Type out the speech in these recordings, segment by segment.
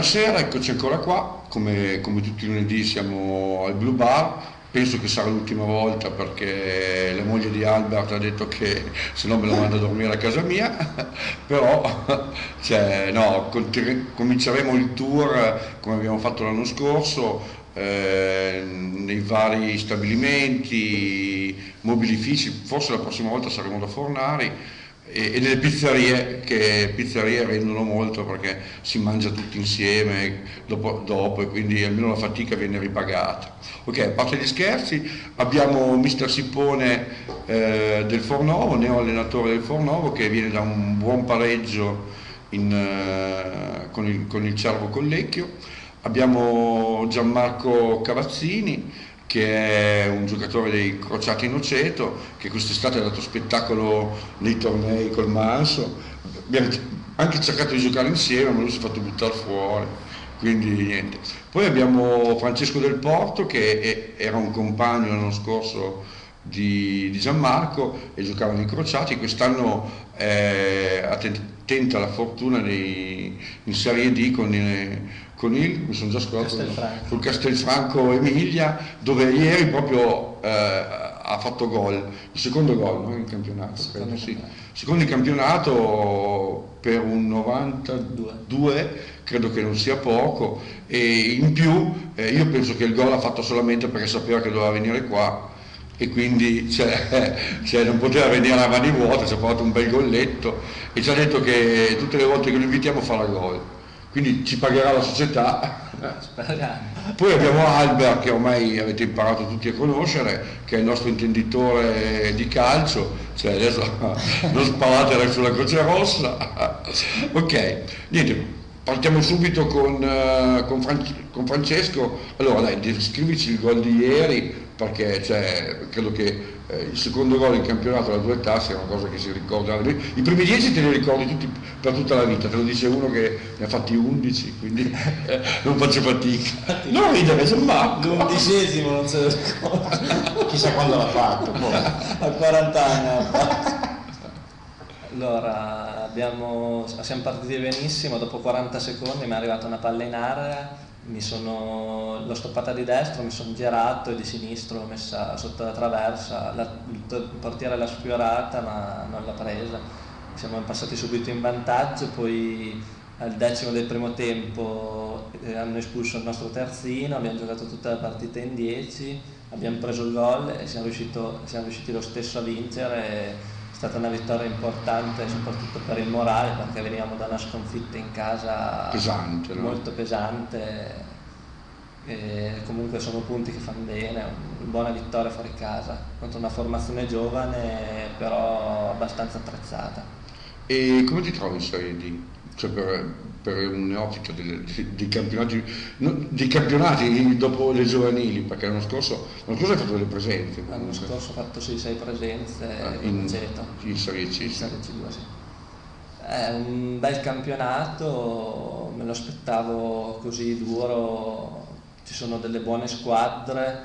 Buonasera, eccoci ancora qua, come tutti i lunedì siamo al Blue Bar. Penso che sarà l'ultima volta perché la moglie di Albert ha detto che se no me lo manda a dormire a casa mia, però no, cominceremo il tour come abbiamo fatto l'anno scorso, nei vari stabilimenti, mobilifici, forse la prossima volta saremo da Fornari e nelle pizzerie, che pizzerie rendono molto perché si mangia tutti insieme dopo e quindi almeno la fatica viene ripagata. Ok, a parte gli scherzi, abbiamo Mister Sippone del Fornovo, neo allenatore del Fornovo, che viene da un buon pareggio con il Cervo Collecchio. Abbiamo Gianmarco Cavazzini, che è un giocatore dei Crociati Noceto, che quest'estate ha dato spettacolo nei tornei col Manso. Abbiamo anche cercato di giocare insieme, ma lui si è fatto buttare fuori, quindi niente. Poi abbiamo Francesco Del Porto, che era un compagno l'anno scorso di Gianmarco e giocava nei Crociati. Quest'anno tenta la fortuna in Serie D mi sono già scordato, sul Castelfranco Emilia, dove ieri proprio ha fatto gol, il secondo gol, no? In campionato, credo, sì. Secondo in campionato per un 92, credo che non sia poco, e in più io penso che il gol l'ha fatto solamente perché sapeva che doveva venire qua e quindi non poteva venire a mani vuote, ci ha fatto un bel golletto e ci ha detto che tutte le volte che lo invitiamo farà gol, quindi ci pagherà la società. Poi abbiamo Albert, che ormai avete imparato tutti a conoscere, che è il nostro intenditore di calcio, adesso non sparate sulla Croce Rossa. Ok, niente, partiamo subito con Francesco. Allora dai, descrivici il gol di ieri, perché credo che il secondo gol in campionato alla tua età sia una cosa che si ricorda. I primi 10 te li ricordi tutti per tutta la vita, te lo dice uno che ne ha fatti 11, quindi non faccio fatica. Non ridere, Gianmarco. L'11° non se lo ricordo. Chissà quando l'ha fatto. A 40 anni ha fatto. Allora, siamo partiti benissimo, dopo 40 secondi mi è arrivata una palla in area, l'ho stoppata di destra, mi sono girato e di sinistro l'ho messa sotto la traversa, il portiere l'ha sfiorata ma non l'ha presa. Siamo passati subito in vantaggio, poi al 10° del primo tempo hanno espulso il nostro terzino, abbiamo giocato tutta la partita in 10, abbiamo preso il gol e siamo riusciti lo stesso a vincere. È stata una vittoria importante soprattutto per il morale, perché venivamo da una sconfitta in casa pesante, no? Molto pesante, e comunque sono punti che fanno bene, una buona vittoria fuori casa contro una formazione giovane però abbastanza attrezzata. E come ti trovi in Serie D? Cioè per un neofita dei campionati dopo le giovanili, perché l'anno scorso hai fatto delle presenze. L'anno scorso ho fatto 6 presenze in Serie C. In Serie C2, sì. È un bel campionato, me lo aspettavo così duro, ci sono delle buone squadre,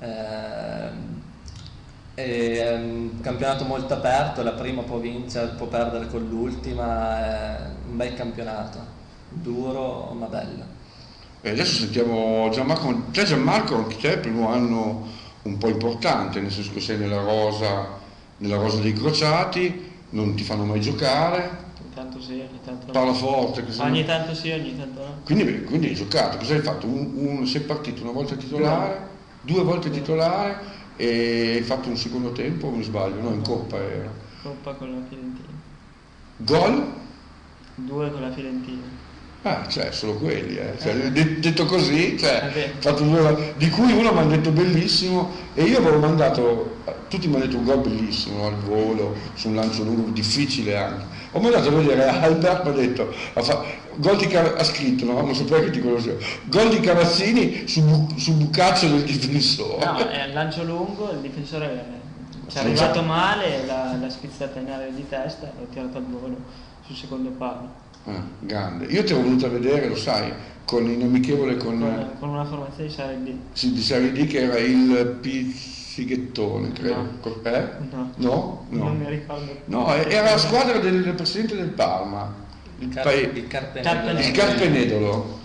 è un campionato molto aperto, la prima può vincere, può perdere con l'ultima, è un bel campionato, duro ma bello. Adesso sentiamo Gianmarco. Gianmarco, anche te è il primo anno un po' importante, nel senso che sei nella rosa dei Crociati, non ti fanno mai giocare. Ogni tanto sì, ogni tanto no. Parla forte. Ogni tanto sì, ogni tanto no. Quindi hai giocato, cosa hai fatto? Sei partito una volta titolare, 2 volte titolare e hai fatto un secondo tempo, o mi sbaglio? No, in Coppa era. Coppa con la Fiorentina. Gol? 2 con la Fiorentina. Solo quelli, detto così, fatto 2, di cui uno mi ha detto bellissimo e io avevo mandato, tutti mi hanno detto un gol bellissimo al volo, su un lancio lungo, difficile anche. Ho mandato a vedere Albert, mi ha detto, ha scritto, no? Non sapevo che ti conoscevo, gol di Cavazzini su bucaccio del difensore. No, è un lancio lungo, il difensore ci è arrivato male, l'ha spizzata in area di testa, l'ho tirato al volo sul secondo palo. Grande, io ti ho voluto a vedere, lo sai, in amichevole con una formazione di Serie D. Sì, di Serie D, che era il Pizzighettone, credo. No? Non mi ricordo. No, era la squadra del presidente del Parma, il Carpenedolo.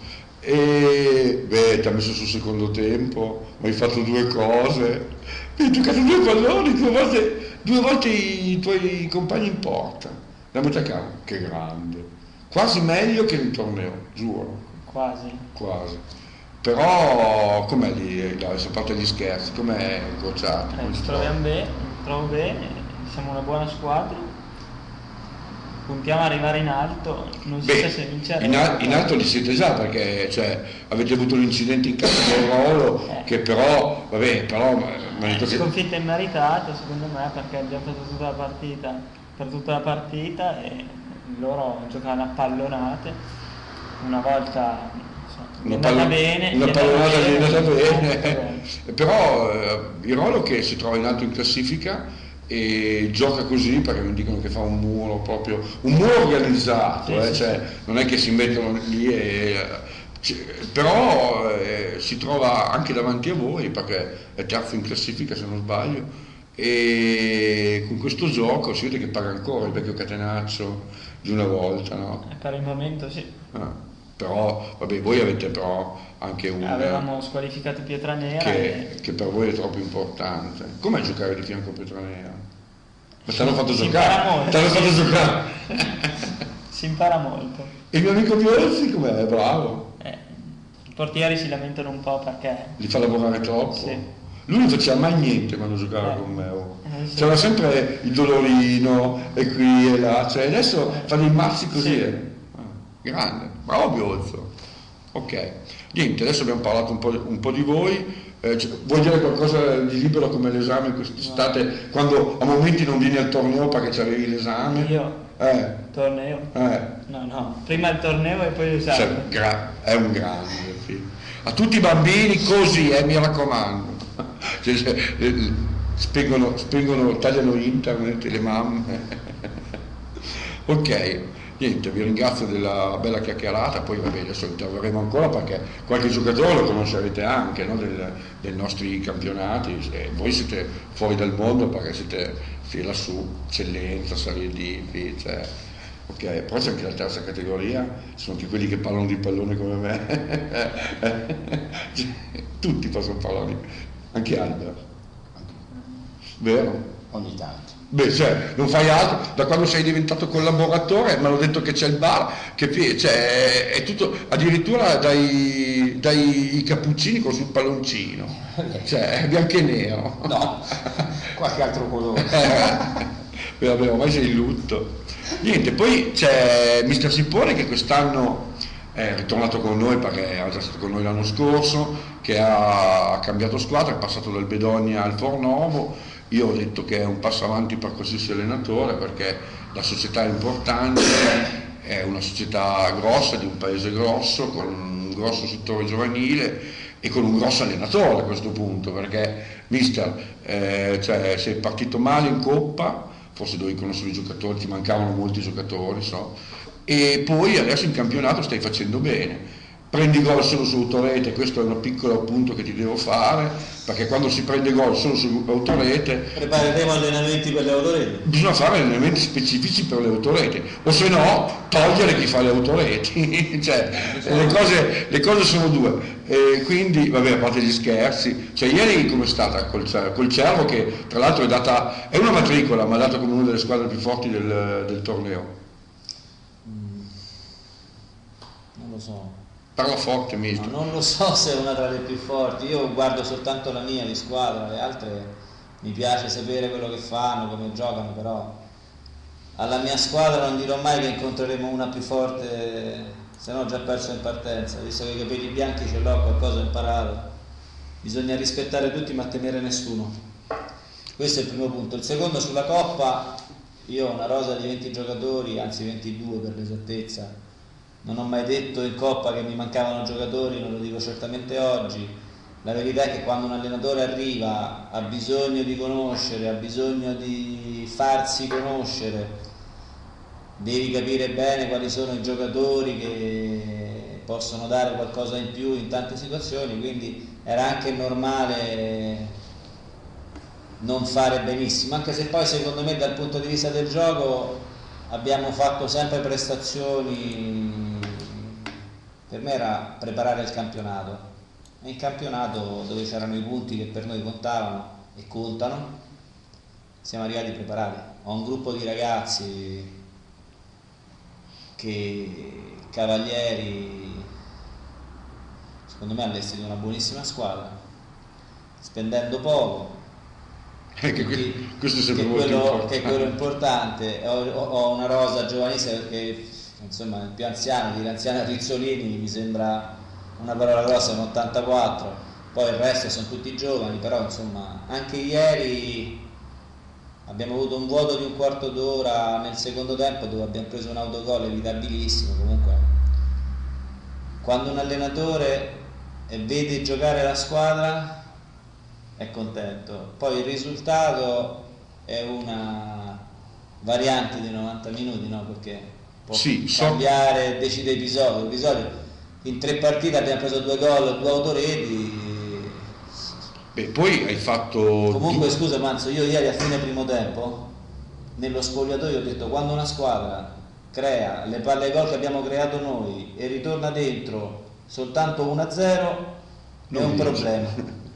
E beh, ti ha messo sul secondo tempo, ma hai fatto 2 cose, hai toccato 2 palloni, 2 volte i tuoi compagni in porta, la metà campo, che grande, quasi meglio che nel torneo, giuro, quasi. Però com'è lì, dai, a parte gli scherzi, com'è Crociati? Ci trovo bene, siamo una buona squadra. Puntiamo ad arrivare in alto, non so se vincere. In alto li siete già, perché cioè, avete avuto l'incidente in casa del ruolo, che però, vabbè, sconfitta immeritata secondo me, perché abbiamo fatto tutta la partita e loro giocavano a pallonate. Una volta è andata bene. Una pallonata è andata bene. Però il ruolo che si trova in alto in classifica e gioca così, perché mi dicono che fa un muro organizzato, sì. Cioè, non è che si mettono lì però si trova anche davanti a voi, perché è terzo in classifica se non sbaglio, e con questo gioco si vede che paga ancora il vecchio catenaccio di una volta, no? Per il momento sì. Però vabbè, voi avete però anche avevamo squalificato Pietranera che per voi è troppo importante. Com'è giocare di fianco a Pietranera? Ma ti hanno fatto giocare? Si impara molto. E il mio amico Biolzi com'è? È bravo. I portieri si lamentano un po' perché li fa lavorare troppo. Sì. Lui non faceva mai niente quando giocava con me. Sì. C'era sempre il dolorino e qui e là, cioè adesso fa dei mazzi così. Sì. Grande, bravo Biolzo. Ok, niente, adesso abbiamo parlato un po' di voi. Vuoi dire qualcosa di libero come l'esame quest'estate, quando a momenti non vieni al torneo perché c'avevi l'esame? Io? Torneo? No, prima il torneo e poi l'esame. È un grande film. A tutti i bambini così, mi raccomando. Spengono, tagliano internet le mamme. Ok. Niente, vi ringrazio della bella chiacchierata, poi va bene, adesso interverremo ancora perché qualche giocatore lo conoscerete anche, no? dei nostri campionati, e voi siete fuori dal mondo perché siete lassù, eccellenza, Serie D, cioè, ok, poi c'è anche la terza categoria, sono anche quelli che parlano di pallone come me, tutti possono parlare, anche Albert, vero? Ogni tanto. Beh, cioè, non fai altro, da quando sei diventato collaboratore, mi hanno detto che c'è il bar, cioè, è tutto, addirittura dai cappuccini con sul palloncino, cioè, è bianco e nero. No, qualche altro colore. Vabbè, ormai sei in lutto. Niente, poi c'è Mister Sipone che quest'anno è ritornato con noi perché era già stato con noi l'anno scorso, che ha cambiato squadra, è passato dal Bedonia al Fornovo. Io ho detto che è un passo avanti per qualsiasi allenatore perché la società è importante, è una società grossa, di un paese grosso, con un grosso settore giovanile e con un grosso allenatore a questo punto, perché mister, cioè, sei partito male in Coppa, forse dovevi conoscere i giocatori, ti mancavano molti giocatori, e poi adesso in campionato stai facendo bene. Prendi gol solo su autorete, questo è un piccolo appunto che ti devo fare, perché quando si prende gol solo su autorete prepareremo allenamenti per le autorete. Bisogna fare allenamenti specifici per le autorete, o se no togliere chi fa le autoreti. Cioè, le cose sono due. Quindi, vabbè, a parte gli scherzi, cioè ieri com'è stata col Cervo, che tra l'altro è una matricola, ma è data come una delle squadre più forti del torneo. Non lo so. Parla forte, mister. No, non lo so se è una tra le più forti, io guardo soltanto la mia di squadra, le altre mi piace sapere quello che fanno, come giocano, però alla mia squadra non dirò mai che incontreremo una più forte, se no ho già perso in partenza, visto che i capelli bianchi ce l'ho, qualcosa ho imparato, bisogna rispettare tutti ma temere nessuno. Questo è il primo punto. Il secondo, sulla Coppa, io ho una rosa di 20 giocatori, anzi 22 per l'esattezza. Non ho mai detto in Coppa che mi mancavano giocatori, non lo dico certamente oggi. La verità è che quando un allenatore arriva ha bisogno di conoscere, ha bisogno di farsi conoscere, devi capire bene quali sono i giocatori che possono dare qualcosa in più in tante situazioni, quindi era anche normale non fare benissimo, anche se poi secondo me dal punto di vista del gioco abbiamo fatto sempre prestazioni per me era preparare il campionato, e il campionato dove c'erano i punti che per noi contavano e contano, siamo arrivati preparati. Ho un gruppo di ragazzi che Cavalieri secondo me ha allestito una buonissima squadra, spendendo poco, questo è sempre molto importante. che è quello importante. Ho una rosa giovanissima, perché insomma il più anziano, l'anziano Rizzolini mi sembra una parola grossa, un 84, poi il resto sono tutti giovani, però insomma anche ieri abbiamo avuto un vuoto di un quarto d'ora nel secondo tempo dove abbiamo preso un autogol evitabilissimo. Comunque quando un allenatore vede giocare la squadra è contento, poi il risultato è una variante di 90 minuti, no? Perché può cambiare, decide episodio. In 3 partite abbiamo preso 2 gol, 2 autoreti. Beh, poi hai fatto... Comunque scusa Manzo, io ieri a fine primo tempo nello spogliatoio ho detto: quando una squadra crea le palle gol che abbiamo creato noi e ritorna dentro soltanto 1-0 è un problema.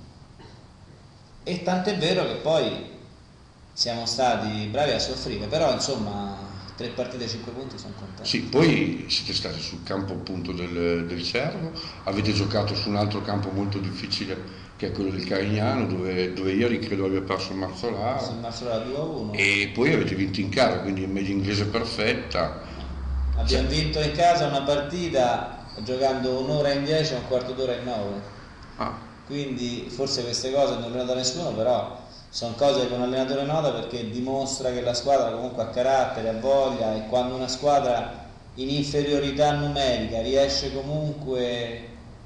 E tanto è vero che poi siamo stati bravi a soffrire, però insomma 3 partite 5 punti sono contento. Sì, poi siete stati sul campo appunto del Cervo, avete giocato su un altro campo molto difficile che è quello del Carignano, dove ieri credo abbia perso il Marzolaro. Sì, il Marzolaro 2-1. E poi avete vinto in casa, quindi in media inglese perfetta. Abbiamo vinto in casa una partita giocando 1 ora in 10 e un quarto d'ora in 9. Quindi forse queste cose non le nota nessuno, però sono cose che un allenatore nota, perché dimostra che la squadra comunque ha carattere, ha voglia, e quando una squadra in inferiorità numerica riesce comunque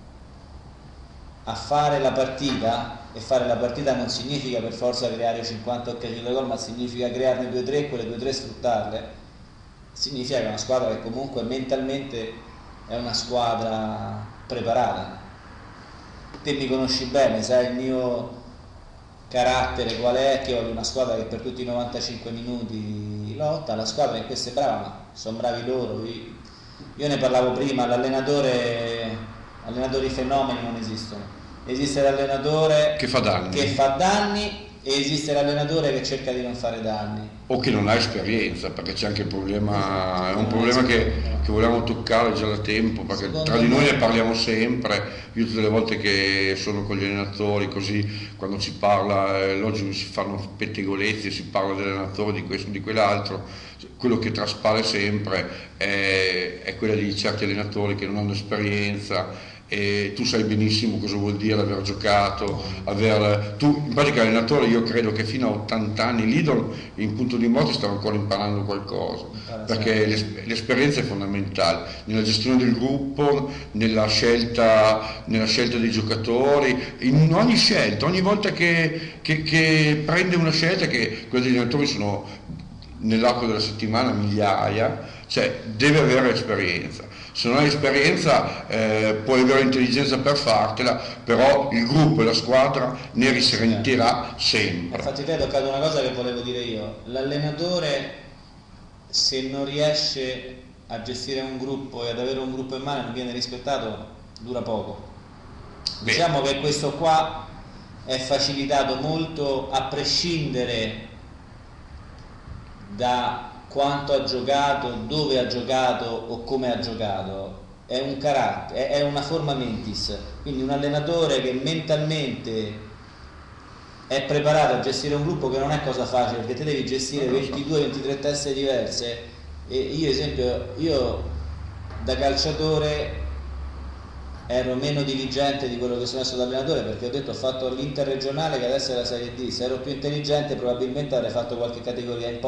a fare la partita, e fare la partita non significa per forza creare 50 occasioni da gol, ma significa crearne 2-3, quelle 2-3 sfruttarle, significa che è una squadra che comunque mentalmente è una squadra preparata. Te mi conosci bene, sai il mio carattere qual è, che voglio una squadra che per tutti i 95 minuti lotta. La squadra in questo è brava, ma sono bravi loro. Io ne parlavo prima, allenatori fenomeni non esistono. Esiste l'allenatore che fa danni e esiste l'allenatore che cerca di non fare danni. O che non ha esperienza, perché c'è anche il problema, è un problema che volevamo toccare già da tempo, perché tra di noi ne parliamo sempre. Io tutte le volte che sono con gli allenatori, così quando si parla, oggi si fanno pettegolezzi, si parla dell'allenatore, di questo, di quell'altro, quello che traspare sempre è quella di certi allenatori che non hanno esperienza. E tu sai benissimo cosa vuol dire aver giocato, tu in pratica allenatore, io credo che fino a 80 anni l'idolo in punto di morte stava ancora imparando qualcosa, perché l'esperienza è fondamentale nella gestione del gruppo, nella scelta dei giocatori, in ogni scelta, ogni volta che prende una scelta, che quelli degli allenatori sono nell'arco della settimana migliaia, cioè deve avere esperienza. Se non hai esperienza puoi avere intelligenza per fartela, però il gruppo e la squadra ne risentirà sempre. Infatti te hai toccato una cosa che volevo dire io: l'allenatore, se non riesce a gestire un gruppo e ad avere un gruppo in mano e non viene rispettato, dura poco. Diciamo che questo qua è facilitato molto a prescindere da quanto ha giocato, dove ha giocato o come ha giocato. È un carattere, è una forma mentis. Quindi un allenatore che mentalmente è preparato a gestire un gruppo, che non è cosa facile, perché te devi gestire 22-23 teste diverse. E io da calciatore ero meno diligente di quello che sono adesso da allenatore, perché ho fatto l'interregionale, che adesso è la Serie D. Se ero più intelligente probabilmente avrei fatto qualche categoria in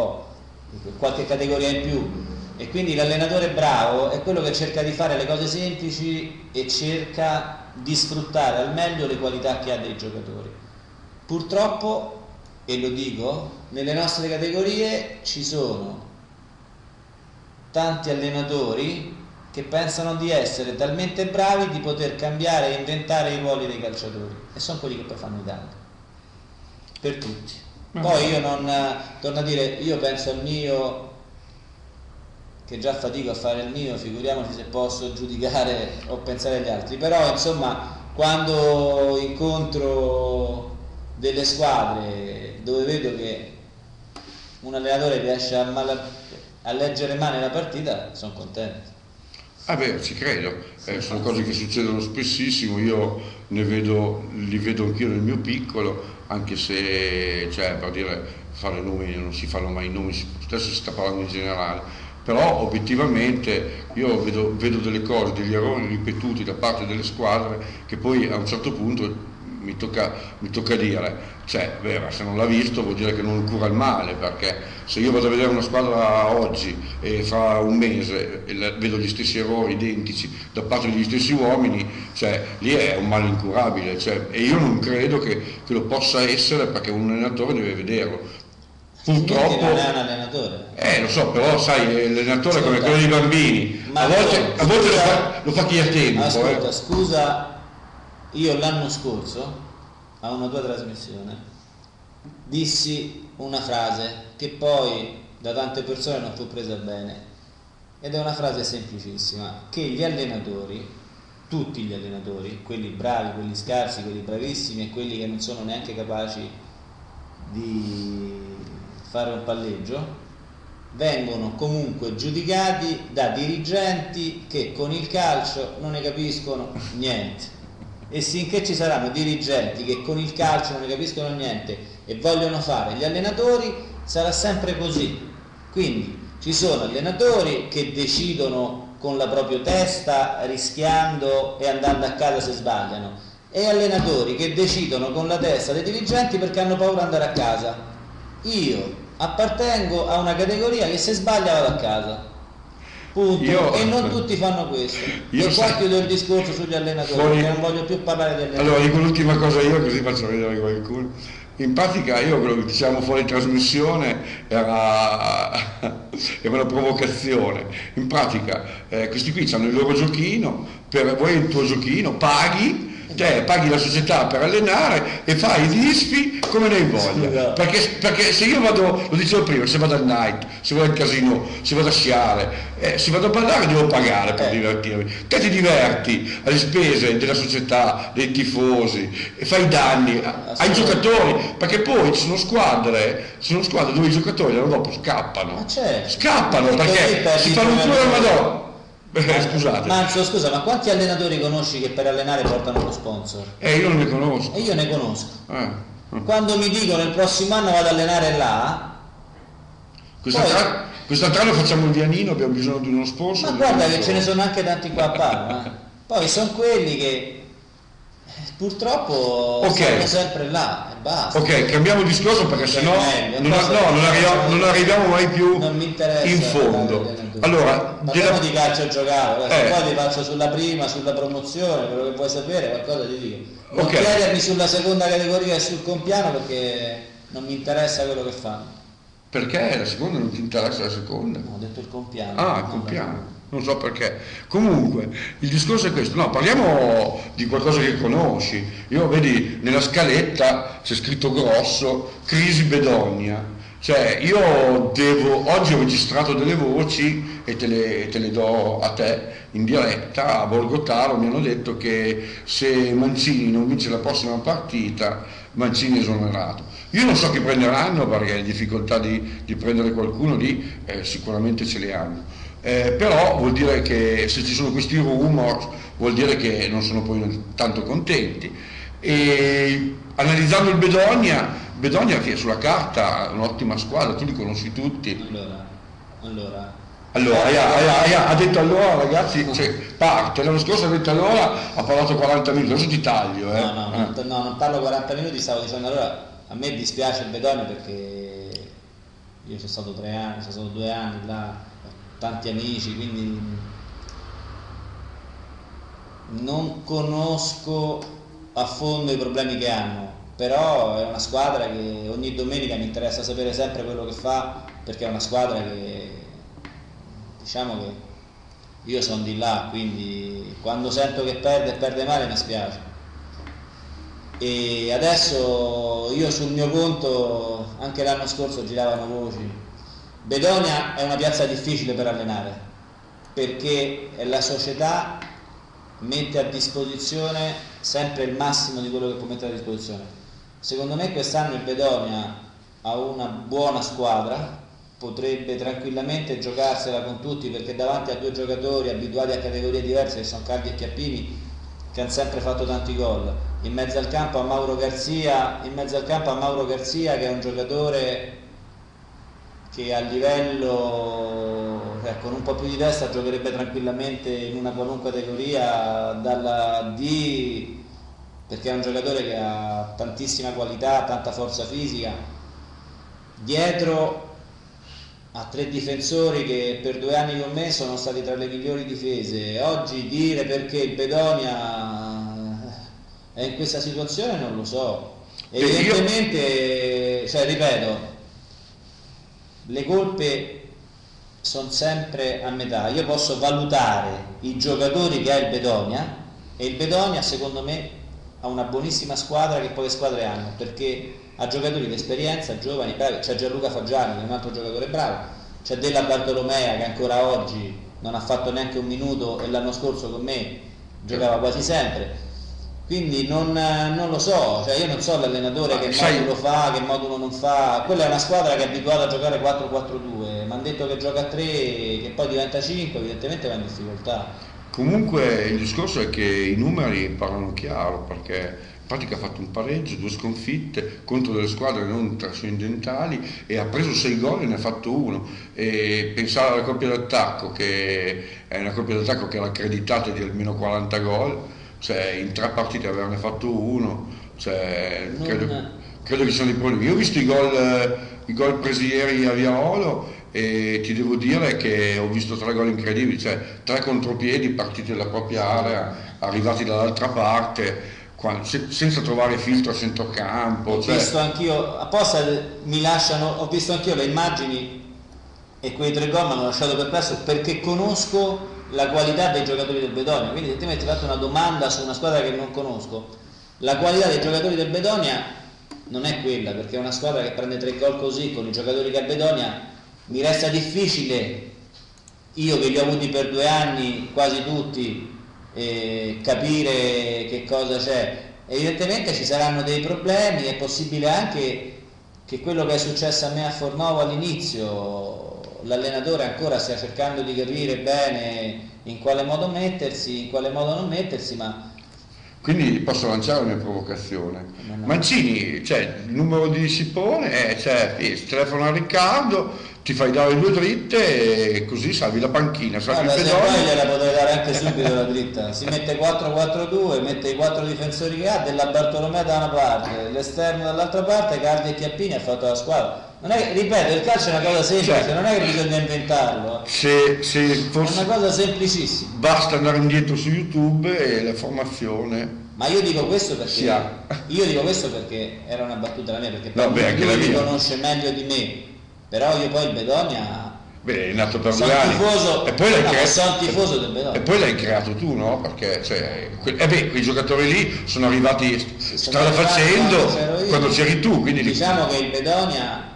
più, e quindi l'allenatore bravo è quello che cerca di fare le cose semplici e cerca di sfruttare al meglio le qualità che ha dei giocatori. Purtroppo, e lo dico, nelle nostre categorie ci sono tanti allenatori che pensano di essere talmente bravi di poter cambiare e inventare i ruoli dei calciatori, e sono quelli che poi fanno i danni per tutti. Poi io non, torno a dire, io penso al mio che già fatico a fare il mio, figuriamoci se posso giudicare o pensare agli altri. Però insomma, quando incontro delle squadre dove vedo che un allenatore riesce a leggere male la partita, sono contento. Ah beh, ci credo, sono cose che succedono spessissimo, io li vedo anch'io nel mio piccolo, anche se, cioè, per dire, fare nomi, non si fanno mai nomi, adesso si sta parlando in generale, però obiettivamente io vedo delle cose, degli errori ripetuti da parte delle squadre che poi a un certo punto mi tocca dire, cioè, se non l'ha visto vuol dire che non cura il male, perché se io vado a vedere una squadra oggi e fra un mese vedo gli stessi errori identici da parte degli stessi uomini, cioè lì è un male incurabile, cioè, e io non credo che lo possa essere, perché un allenatore deve vederlo. Purtroppo non è un allenatore. Lo so, però sai, l'allenatore come quello dei bambini, a volte lo fa chi ha tempo. Ascolta, scusa, io l'anno scorso a una tua trasmissione dissi una frase che poi da tante persone non fu presa bene, ed è una frase semplicissima: che gli allenatori, tutti gli allenatori, quelli bravi, quelli scarsi, quelli bravissimi e quelli che non sono neanche capaci di fare un palleggio, vengono comunque giudicati da dirigenti che con il calcio non ne capiscono niente. E finché ci saranno dirigenti che con il calcio non ne capiscono niente e vogliono fare gli allenatori, sarà sempre così. Quindi ci sono allenatori che decidono con la propria testa, rischiando e andando a casa se sbagliano, e allenatori che decidono con la testa dei dirigenti perché hanno paura di andare a casa. Io appartengo a una categoria che se sbaglia vado a casa. Punto. E non tutti fanno questo. E qua chiudo il discorso sugli allenatori, perché non voglio più parlare di allenatori. Allora dico l'ultima cosa io, così faccio vedere qualcuno. In pratica io quello che dicevamo fuori trasmissione era una provocazione. In pratica questi qui hanno il loro giochino, vuoi il tuo giochino, paghi la società per allenare e fai i disfi come ne hai voglia, perché se io vado, lo dicevo prima, se vado al night, se vado al casino, se vado a sciare, se vado a ballare devo pagare per divertirmi. Te ti diverti alle spese della società, dei tifosi, e fai danni ai giocatori, perché poi ci sono squadre dove i giocatori l'anno dopo scappano, perché si fanno un culo al Madonna. Scusate. Manzo, scusa, ma quanti allenatori conosci che per allenare portano lo sponsor? Io non ne conosco. E io ne conosco. Quando mi dicono il prossimo anno vado ad allenare là, quest'anno facciamo il Vianino, abbiamo bisogno di uno sponsor. Ma guarda che ce ne sono anche tanti qua a Parma. Poi sono quelli che purtroppo stanno sempre là e basta. Ok, cambiamo discorso perché sennò non arriviamo mai più in fondo. Allora, parliamo di calcio a giocare, poi ti faccio sulla prima, sulla promozione, quello che vuoi sapere, qualcosa ti dico. Non chiedermi sulla seconda categoria e sul compiano, perché non mi interessa quello che fanno. Perché la seconda non ti interessa la seconda? No, ho detto il compiano. Ah, il compiano. Non so perché. Comunque, il discorso è questo. No, parliamo di qualcosa che conosci. Io, vedi, nella scaletta c'è scritto grosso Crisi Bedonia. Cioè, oggi ho registrato delle voci e te le do a te in diretta. A Borgotaro mi hanno detto che se Mancini non vince la prossima partita, Mancini è esonerato. Io non so chi prenderanno, perché le difficoltà di prendere qualcuno lì sicuramente ce le hanno. Però vuol dire che se ci sono questi rumor vuol dire che non sono poi tanto contenti. E analizzando il Bedonia che sulla carta è un'ottima squadra, tu li conosci tutti. Allora ha detto allora, ragazzi, cioè, parte, l'anno scorso ha detto allora, ha parlato 40 minuti, adesso ti taglio. No, non parlo 40 minuti, stavo dicendo allora, a me dispiace il Bedonia perché io sono stato 3 anni, sono stato 2 anni là, ho tanti amici, quindi non conosco a fondo i problemi che hanno, però è una squadra che ogni domenica mi interessa sapere sempre quello che fa, perché è una squadra che, diciamo che io sono di là, quindi quando sento che perde male mi spiace. E adesso io sul mio conto, anche l'anno scorso giravano voci Bedonia è una piazza difficile per allenare, perché la società mette a disposizione sempre il massimo di quello che può mettere a disposizione. Secondo me quest'anno il Bedonia ha una buona squadra, potrebbe tranquillamente giocarsela con tutti, perché davanti a due giocatori abituati a categorie diverse, che sono Cardi e Chiappini, che hanno sempre fatto tanti gol. In mezzo al campo a Mauro Garzia, che è un giocatore che a livello, con un po' più di testa giocherebbe tranquillamente in una qualunque categoria, dalla D, perché è un giocatore che ha tantissima qualità, tanta forza fisica. Dietro ha 3 difensori che per 2 anni con me sono stati tra le migliori difese. Oggi dire perché il Bedonia è in questa situazione non lo so. Evidentemente, ripeto, le colpe sono sempre a metà. Io posso valutare i giocatori che ha il Bedonia, e il Bedonia secondo me ha una buonissima squadra, che poche squadre hanno, perché ha giocatori di esperienza, giovani, bravi. C'è Gianluca Faggiani che è un altro giocatore bravo, c'è Della Bartolomea che ancora oggi non ha fatto neanche un minuto e l'anno scorso con me giocava quasi sempre. Quindi non lo so, io non so l'allenatore che modulo fa, che modulo non fa. Quella è una squadra che è abituata a giocare 4-4-2, mi hanno detto che gioca a 3, che poi diventa 5, evidentemente va in difficoltà. Comunque il discorso è che i numeri parlano chiaro, perché in pratica ha fatto un pareggio, 2 sconfitte contro delle squadre non trascendentali, e ha preso 6 gol e ne ha fatto 1. E pensare alla coppia d'attacco, che è una coppia d'attacco che era accreditata di almeno 40 gol, in 3 partite averne fatto 1, credo che ci siano dei problemi. Io ho visto i gol presi ieri a Viarolo, e ti devo dire che ho visto 3 gol incredibili, 3 contropiedi partiti dalla propria area, arrivati dall'altra parte, senza trovare filtro a centrocampo. Ho visto anch'io, apposta ho visto anch'io le immagini, e quei 3 gol mi hanno lasciato perplesso, perché conosco la qualità dei giocatori del Bedonia. Quindi se ti metti fatto una domanda su una squadra che non conosco, la qualità dei giocatori del Bedonia non è quella, perché è una squadra che prende 3 gol così con i giocatori che ha Bedonia. Mi resta difficile, io che li ho avuti per 2 anni quasi tutti, capire che cosa c'è. Evidentemente ci saranno dei problemi, è possibile anche che quello che è successo a me a Fornovo all'inizio, l'allenatore ancora stia cercando di capire bene in quale modo mettersi, in quale modo non mettersi, ma... Quindi posso lanciare la mia provocazione. Mancini, il numero di Sipone, telefona a Riccardo, ti fai dare 2 dritte e così salvi la panchina, salvi il Bedonia. Poi gliela potrei dare anche subito la dritta. Si mette 4-4-2, mette i 4 difensori che ha, Della Bartolomea da una parte, l'esterno dall'altra parte, Cardi e Chiappini, ha fatto la squadra. Non è, ripeto, il calcio è una cosa semplice, non è che bisogna inventarlo. Se è una cosa semplicissima. Basta andare indietro su YouTube e la formazione. Ma io dico questo perché era una battuta la mia, perché lui mi conosce meglio di me, però io poi il Bedonia è nato per 2 anni e poi sono un tifoso del Bedonia. E poi l'hai creato tu, no? Perché quei giocatori lì sono arrivati strada facendo quando c'eri tu, quindi diciamo che il Bedonia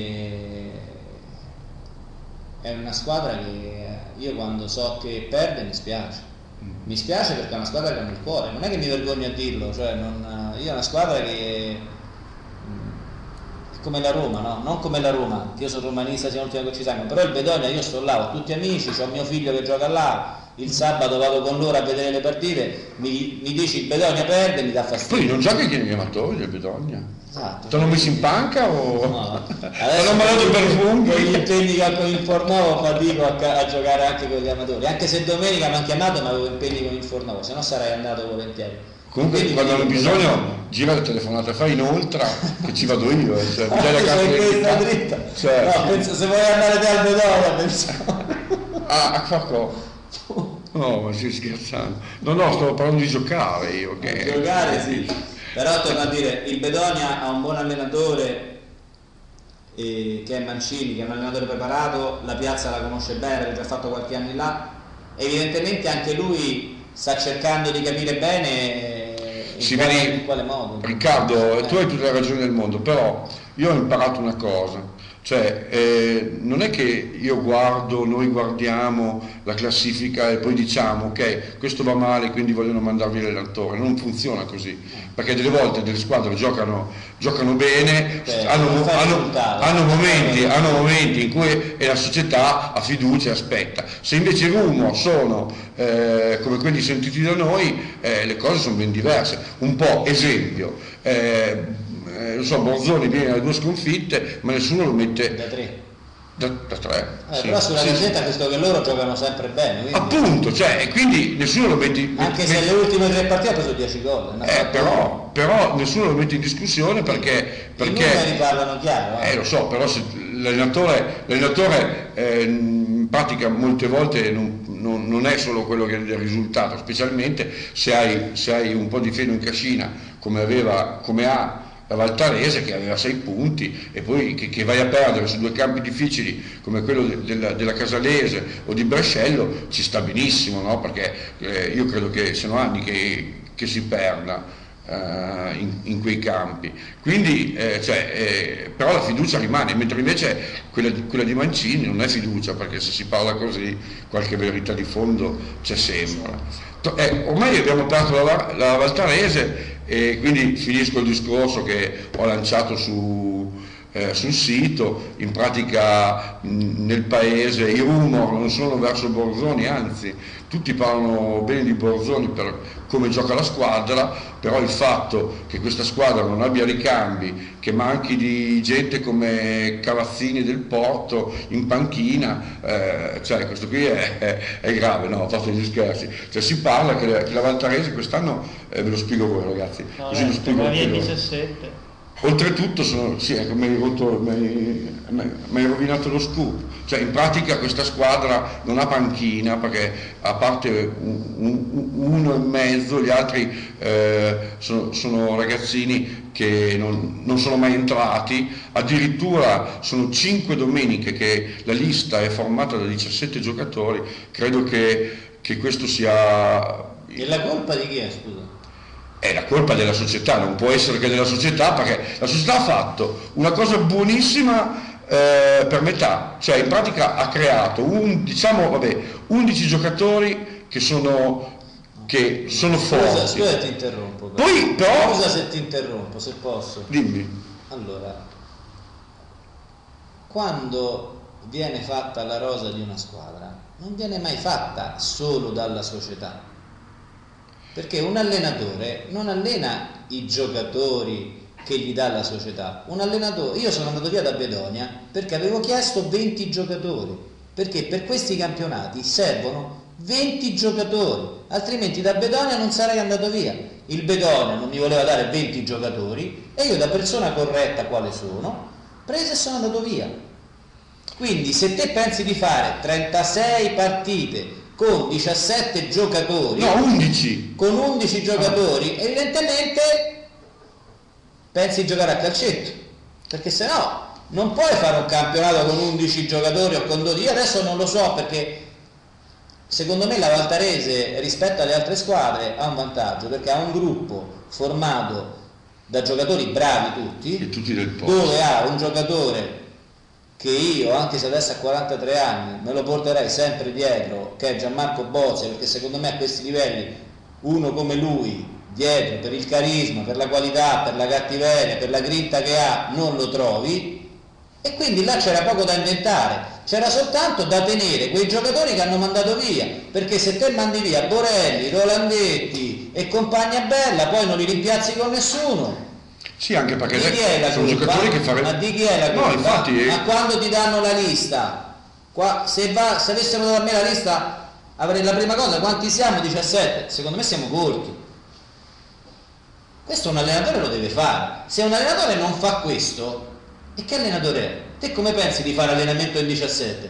è una squadra che io quando so che perde mi spiace perché è una squadra che ha nel cuore, non è che mi vergogno a dirlo, io è una squadra che è come la Roma, no? Non come la Roma, io sono romanista, siamo l'ultimo che ci sanno, però il Bedonia, io sto là, ho tutti amici, ho mio figlio che gioca là, il sabato vado con loro a vedere le partite, mi dici il Bedonia perde, mi dà fastidio. Poi non gioca anche negli amatori il Bedonia? Esatto. Ti hanno messo in panca o no. hanno mandato per funghi? Con gli impegni che ho con il Fornovo fatico a giocare anche con gli amatori, anche se domenica mi hanno chiamato ma avevo impegni con il Fornovo, se no sarei andato volentieri. Comunque quindi, quando hanno bisogno gira la telefonata, fai inoltre che ci vado io, mi dai la carta dritta. No, penso, se vuoi andare te al Bedonia pensavo. A far cosa? No, ma stai scherzando? No, stavo parlando di giocare io. Giocare sì, però torno a dire, il Bedonia ha un buon allenatore che è Mancini, che è un allenatore preparato, la piazza la conosce bene perché ha già fatto qualche anno là, evidentemente anche lui sta cercando di capire bene in quale modo. Riccardo, tu hai tutta la ragione del mondo, però io ho imparato una cosa, Cioè, non è che noi guardiamo la classifica e poi diciamo ok, questo va male, quindi vogliono mandarvi l'allenatore. Non funziona così, perché delle volte delle squadre giocano bene, hanno momenti in cui la società ha fiducia e aspetta. Se invece i rumor sono come quelli sentiti da noi, le cose sono ben diverse. Un po' esempio, non so, Borzoni viene da 2 sconfitte, ma nessuno lo mette da 3. Da 3. Sì, però sulla Gazzetta visto che loro giocano sempre bene, quindi... appunto, cioè, e quindi nessuno lo mette anche se le ultime 3 partite ha preso 10 gol, però nessuno lo mette in discussione perché i numeri parlano chiaro. Lo so, però se l'allenatore in pratica molte volte non è solo quello che è il risultato, specialmente se hai un po' di feno in cascina come ha la Valtarese, che aveva 6 punti, e poi che vai a perdere su 2 campi difficili come quello della Casalese o di Brescello, ci sta benissimo, no? Perché io credo che siano anni che si perda in quei campi, quindi però la fiducia rimane, mentre invece quella di Mancini non è fiducia, perché se si parla così qualche verità di fondo c'è sempre. Ormai abbiamo aperto la Valtarese, e quindi finisco il discorso che ho lanciato sul sito. In pratica nel paese i rumor non sono verso Borzoni, anzi tutti parlano bene di Borzoni per come gioca la squadra, però il fatto che questa squadra non abbia ricambi, che manchi di gente come Cavazzini del Porto in panchina, cioè questo qui è grave, no? A parte gli scherzi, cioè si parla che la Valtarese quest'anno, ve lo spiego voi ragazzi, così lo spiego anche loro. 17. Oltretutto mi hai rovinato lo scoop, cioè in pratica questa squadra non ha panchina, perché a parte uno e mezzo, gli altri sono ragazzini che non sono mai entrati, addirittura sono 5 domeniche che la lista è formata da 17 giocatori. Credo che questo sia... E la colpa di chi è, scusa? È la colpa della società, non può essere che della società, perché la società ha fatto una cosa buonissima per metà, cioè in pratica ha creato 11 giocatori che sono forti. Scusa ti interrompo. Poi però... Scusa se ti interrompo, se posso. Dimmi. Allora, quando viene fatta la rosa di una squadra, non viene mai fatta solo dalla società. Perché un allenatore non allena i giocatori che gli dà la società. Un allenatore, io sono andato via da Bedonia perché avevo chiesto 20 giocatori, perché per questi campionati servono 20 giocatori, altrimenti da Bedonia non sarei andato via. Il Bedonia non mi voleva dare 20 giocatori e io, da persona corretta quale sono, preso e sono andato via. Quindi se te pensi di fare 36 partite con 17 giocatori, no, 11 con 11 giocatori, evidentemente pensi di giocare a calcetto, perché se no non puoi fare un campionato con 11 giocatori o con 12. Io adesso non lo so, perché secondo me la Valtarese rispetto alle altre squadre ha un vantaggio, perché ha un gruppo formato da giocatori bravi tutti del posto, dove ha un giocatore che io, anche se adesso ha 43 anni, me lo porterei sempre dietro, che è Gianmarco Bozzi, perché secondo me a questi livelli uno come lui dietro, per il carisma, per la qualità, per la cattiveria, per la grinta che ha, non lo trovi, e quindi là c'era poco da inventare, c'era soltanto da tenere quei giocatori che hanno mandato via, perché se te mandi via Borelli, Rolandetti e compagnia bella, poi non li rimpiazzi con nessuno. Sì, anche perché sono giocatori che farebbero... Ma di chi è la colpa? No, infatti... Ma quando ti danno la lista, se avessero dato a me la lista, avrei la prima cosa, quanti siamo? 17. Secondo me siamo corti. Questo un allenatore lo deve fare. Se un allenatore non fa questo, e che allenatore è? Te come pensi di fare allenamento in 17?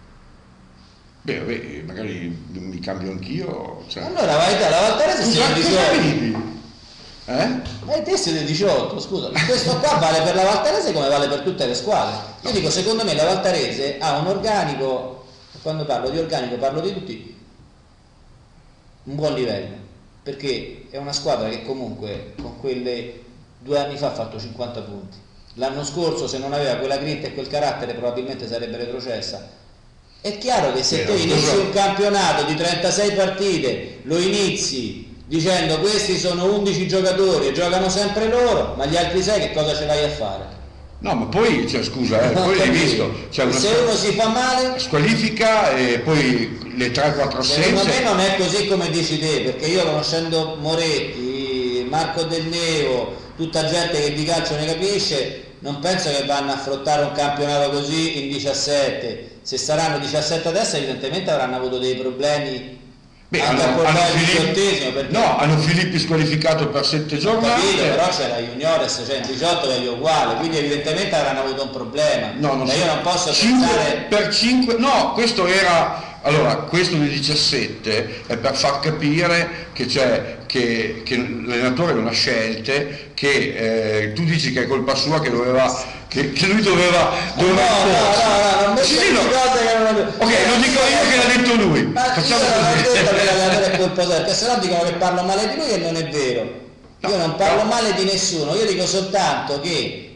Beh, magari mi cambio anch'io. Cioè... Allora vai te, la Valtarese siamo 18. Ma te siete 18, scusa. Questo qua vale per la Valtarese come vale per tutte le squadre. Io dico, secondo me la Valtarese ha un organico, quando parlo di organico parlo di tutti, un buon livello, perché è una squadra che comunque con quelle 2 anni fa ha fatto 50 punti. l'anno scorso se non aveva quella grinta e quel carattere probabilmente sarebbe retrocessa. È chiaro che se te inizi un campionato di 36 partite, lo inizi dicendo questi sono 11 giocatori e giocano sempre loro, ma gli altri 6 che cosa ce vai a fare? No, ma poi, cioè, scusa, poi hai visto, c'è una se uno si fa male squalifica e poi le 3-4 assenze. Secondo me non è così come dici te, perché io conoscendo Moretti, Marco Del Neo, tutta gente che di calcio ne capisce, non penso che vanno a affrontare un campionato così in 17. Se saranno 17 adesso evidentemente avranno avuto dei problemi. Hanno Filippi squalificato per 7 giornate. Capito, però c'è la Juniores, cioè in 18 è uguale, quindi evidentemente avranno avuto un problema. No, non io non posso 5 pensare per 5. No, questo era. Allora, questo del 17 è per far capire che l'allenatore non ha scelte, che tu dici che è colpa sua, che lui doveva no, non sì, no. cose che non... Ok, lo dico io che l'ha detto lui. Facciamo io non ho così. detto che l'allenatore è colpa sua, perché sennò dicono che parlo male di lui e non è vero. Io non parlo male di nessuno, io dico soltanto che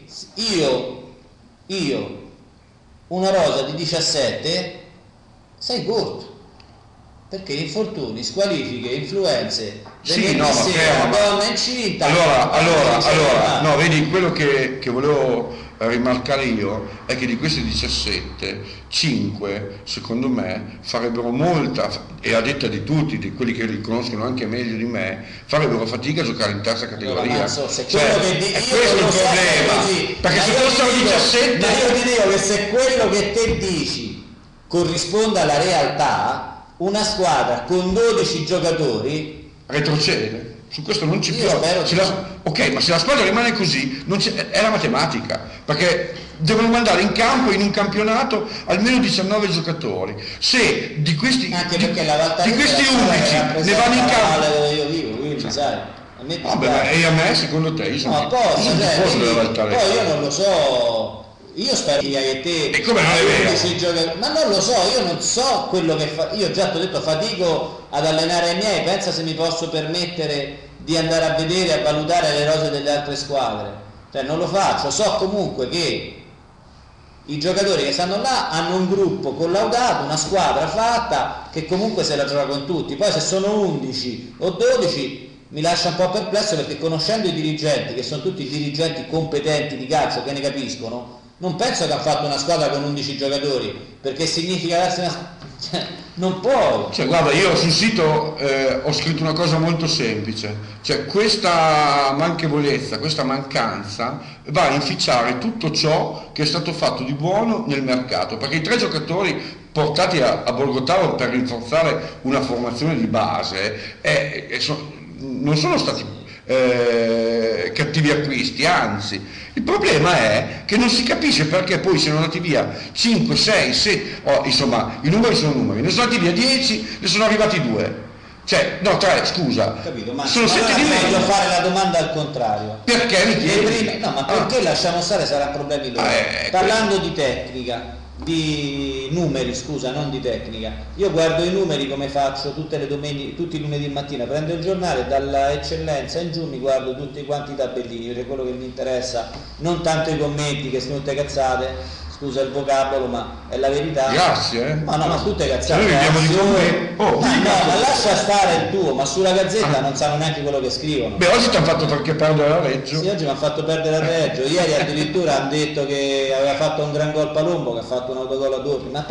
io una rosa di 17 sei corto, perché infortuni, squalifiche, influenze, donna incinta. Allora, no, vedi, quello che volevo rimarcare io è che di questi 17, 5 secondo me farebbero molta, e a detta di tutti, di quelli che li conoscono anche meglio di me, farebbero fatica a giocare in terza categoria. Allora, questo è il problema, perché se fossero 17... Ma io ti dico che se quello che te dici corrisponde alla realtà, una squadra con 12 giocatori retrocede. Su questo non ci piove. Ok, ma se la squadra rimane così è la matematica, perché devono mandare in campo in un campionato almeno 19 giocatori. Se di questi, anche perché la di questi 11 ne vanno in campo dove io vivo, quindi sai, e a me secondo te io sono poi io non lo so. Io spero che te e come non è vero? Ma non lo so, io non so quello che fa. Io già ti ho detto, fatico ad allenare i miei, pensa se mi posso permettere di andare a vedere, a valutare le rose delle altre squadre. Cioè non lo faccio, so comunque che i giocatori che stanno là hanno un gruppo collaudato, una squadra fatta che comunque se la gioca con tutti. Poi se sono 11 o 12 mi lascia un po' perplesso, perché conoscendo i dirigenti, che sono tutti dirigenti competenti di calcio, che ne capiscono, non penso che hanno fatto una squadra con 11 giocatori, perché significa darsi non puoi. Cioè, guarda, io sul sito ho scritto una cosa molto semplice, cioè questa manchevolezza, questa mancanza va a inficiare tutto ciò che è stato fatto di buono nel mercato, perché i 3 giocatori portati a Borgotaro per rinforzare una formazione di base non sono stati cattivi acquisti, anzi il problema è che non si capisce perché poi siano andati via 5, 6, 7, insomma i numeri sono numeri, ne sono andati via 10, ne sono arrivati 2, cioè no 3, scusa. Capito, ma sono 7 di meno. Voglio fare la domanda al contrario. Perché mi chiedi? No, ma perché lasciamo stare, saranno problemi loro. Parlando di tecnica, di numeri, scusa, non di tecnica, io guardo i numeri come faccio tutte le domeniche, tutti i lunedì mattina, prendo il giornale, dalla eccellenza in giù mi guardo tutti quanti i tabellini, perché quello che mi interessa non tanto i commenti, che sono tutte cazzate, scusa il vocabolo, ma è la verità. Grazie. Ma tutte cazzate. Noi viviamo di commenti. Ma lascia stare il tuo, ma sulla Gazzetta non sanno neanche quello che scrivono. Beh, oggi ti hanno fatto perché perdere la Reggio. Sì, oggi mi hanno fatto perdere la Reggio. Ieri addirittura hanno detto che aveva fatto un gran gol Palombo, che ha fatto un autogol a doppio. Ma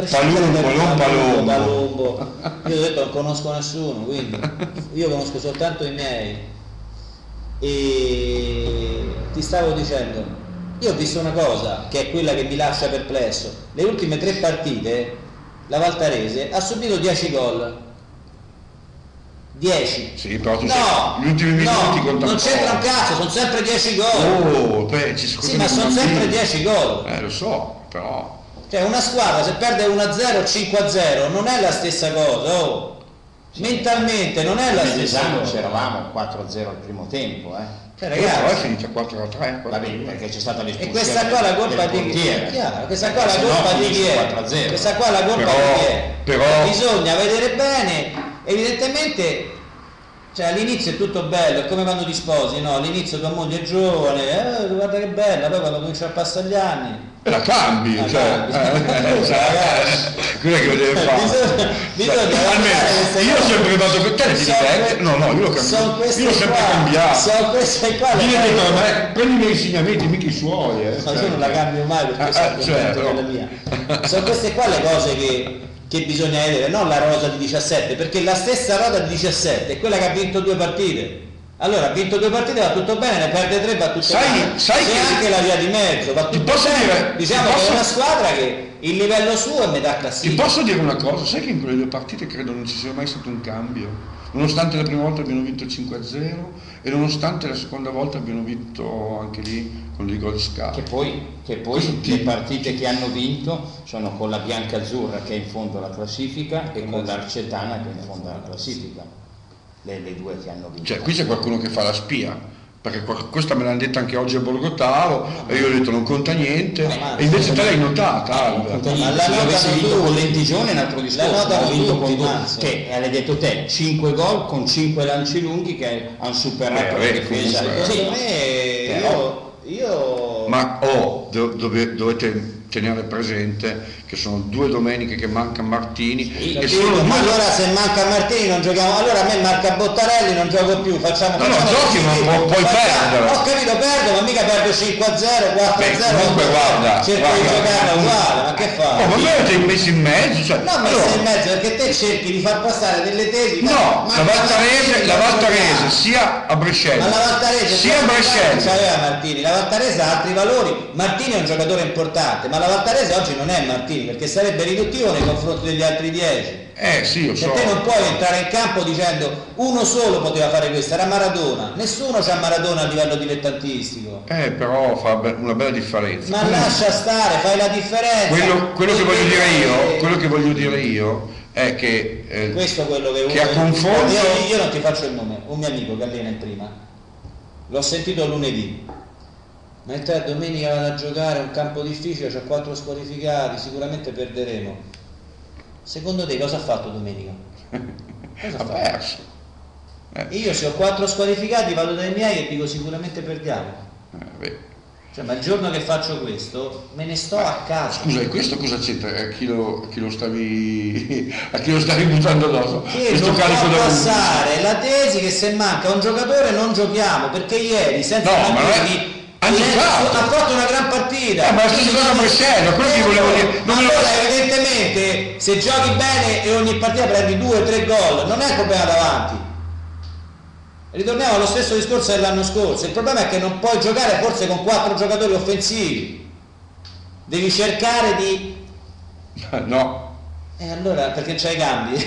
Palombo. Io ho detto non conosco nessuno, quindi io conosco soltanto i miei. E ti stavo dicendo, io ho visto una cosa che è quella che mi lascia perplesso. Le ultime 3 partite la Valtarese ha subito 10 gol. 10. Sì, però tu gli ultimi minuti contano. Non c'entra un cazzo, sono sempre 10 gol. Sì, ma sono sempre 10 gol. Lo so, però. Cioè una squadra se perde 1-0 o 5-0 non è la stessa cosa, mentalmente non è la stessa cosa. C'eravamo 4-0 al primo tempo, ragazzi, poi è finita 4-3. Va bene, perché c'è stata l'espulsione. E questa qua la colpa di chi è? Questa qua la colpa di chi è? Questa qua la colpa di chi è? Però bisogna vedere bene, evidentemente Cioè all'inizio è tutto bello, è come quando ti sposi, no? All'inizio tua moglie è giovane, guarda che bella, poi quando comincia a passare gli anni la cambi, cioè, quello che deve fare. Io ho sempre dato per te, no, io l'ho cambiato, io l'ho sempre cambiato. Sono queste qua. Vieni per me, prendi i miei insegnamenti, mica i suoi. No, io non la cambio mai perché sono la mia. Sono queste qua le cose che bisogna vedere, non la rosa di 17, perché la stessa rosa di 17 è quella che ha vinto 2 partite. Allora ha vinto 2 partite, va tutto bene, ne perde 3, va tutto bene. Sai c'è anche la via di mezzo, va tutto bene. Diciamo che è una squadra che il livello suo è metà classifica. Ti posso dire una cosa, sai che in quelle 2 partite credo non ci sia mai stato un cambio, nonostante la prima volta abbiano vinto 5-0 e nonostante la seconda volta abbiano vinto anche lì con i gol scarsi. Che poi le partite che hanno vinto sono con la bianca-azzurra che è in fondo alla classifica e con l'Arcetana che è in fondo alla classifica. Le 2 che hanno vinto. Cioè qui c'è qualcuno che fa la spia, perché questa me l'hanno detta anche oggi a Borgotaro e io ho detto non conta niente, e invece te l'hai notata. Se avessi vinto con l'Entigione è un altro discorso, ho vinto con che hai detto te 5 gol con 5 lanci lunghi che hanno superato la difesa. Secondo me ma dovete tenere presente che sono 2 domeniche che manca Martini, ma allora se manca Martini non giochiamo, allora a me manca Bottarelli, non gioco più, facciamo giochi, ma puoi perdere. Ho capito, perdo, ma mica perdo 5-0, 4-0. Comunque guarda, cerco di giocare uguale, ma che fai? Ma voi avete messo in mezzo, cioè, no, messo in mezzo perché te cerchi di far passare delle tesi. No, la Valtarese sia a Brescello, ma la Valtarese sia a Brescello c'aveva Martini, la Valtarese ha altri valori. Martini è un giocatore importante, ma la Valtarese oggi non è Martini, perché sarebbe riduttivo nei confronti degli altri 10. Sì, io so. Te non puoi entrare in campo dicendo uno solo poteva fare questo, era Maradona. Nessuno c'ha Maradona a livello dilettantistico. Però fa una bella differenza. Ma lascia stare, fai la differenza. Quello che voglio dire io è che questo è quello che a confronto io non ti faccio il nome, un mio amico che allena in prima, l'ho sentito lunedì. Ma il te domenica vado a giocare, è un campo difficile, c'ho 4 squalificati, sicuramente perderemo. Secondo te cosa ha fatto domenica? Cosa ha perso. Io se ho 4 squalificati vado dai miei e dico sicuramente perdiamo. Cioè, ma il giorno che faccio questo me ne sto a casa. Scusa, e questo cosa c'entra? A chi lo stavi buttando addosso? Che non può passare la tesi che se manca un giocatore non giochiamo, perché ieri senza ha fatto una gran partita. Ma è stato una Brescello, quello che volevo dire. Allora evidentemente se giochi bene e ogni partita prendi 2-3 gol, non è il problema davanti. Ritorniamo allo stesso discorso dell'anno scorso. Il problema è che non puoi giocare forse con 4 giocatori offensivi. Devi cercare di... No. Allora perché c'hai i cambi?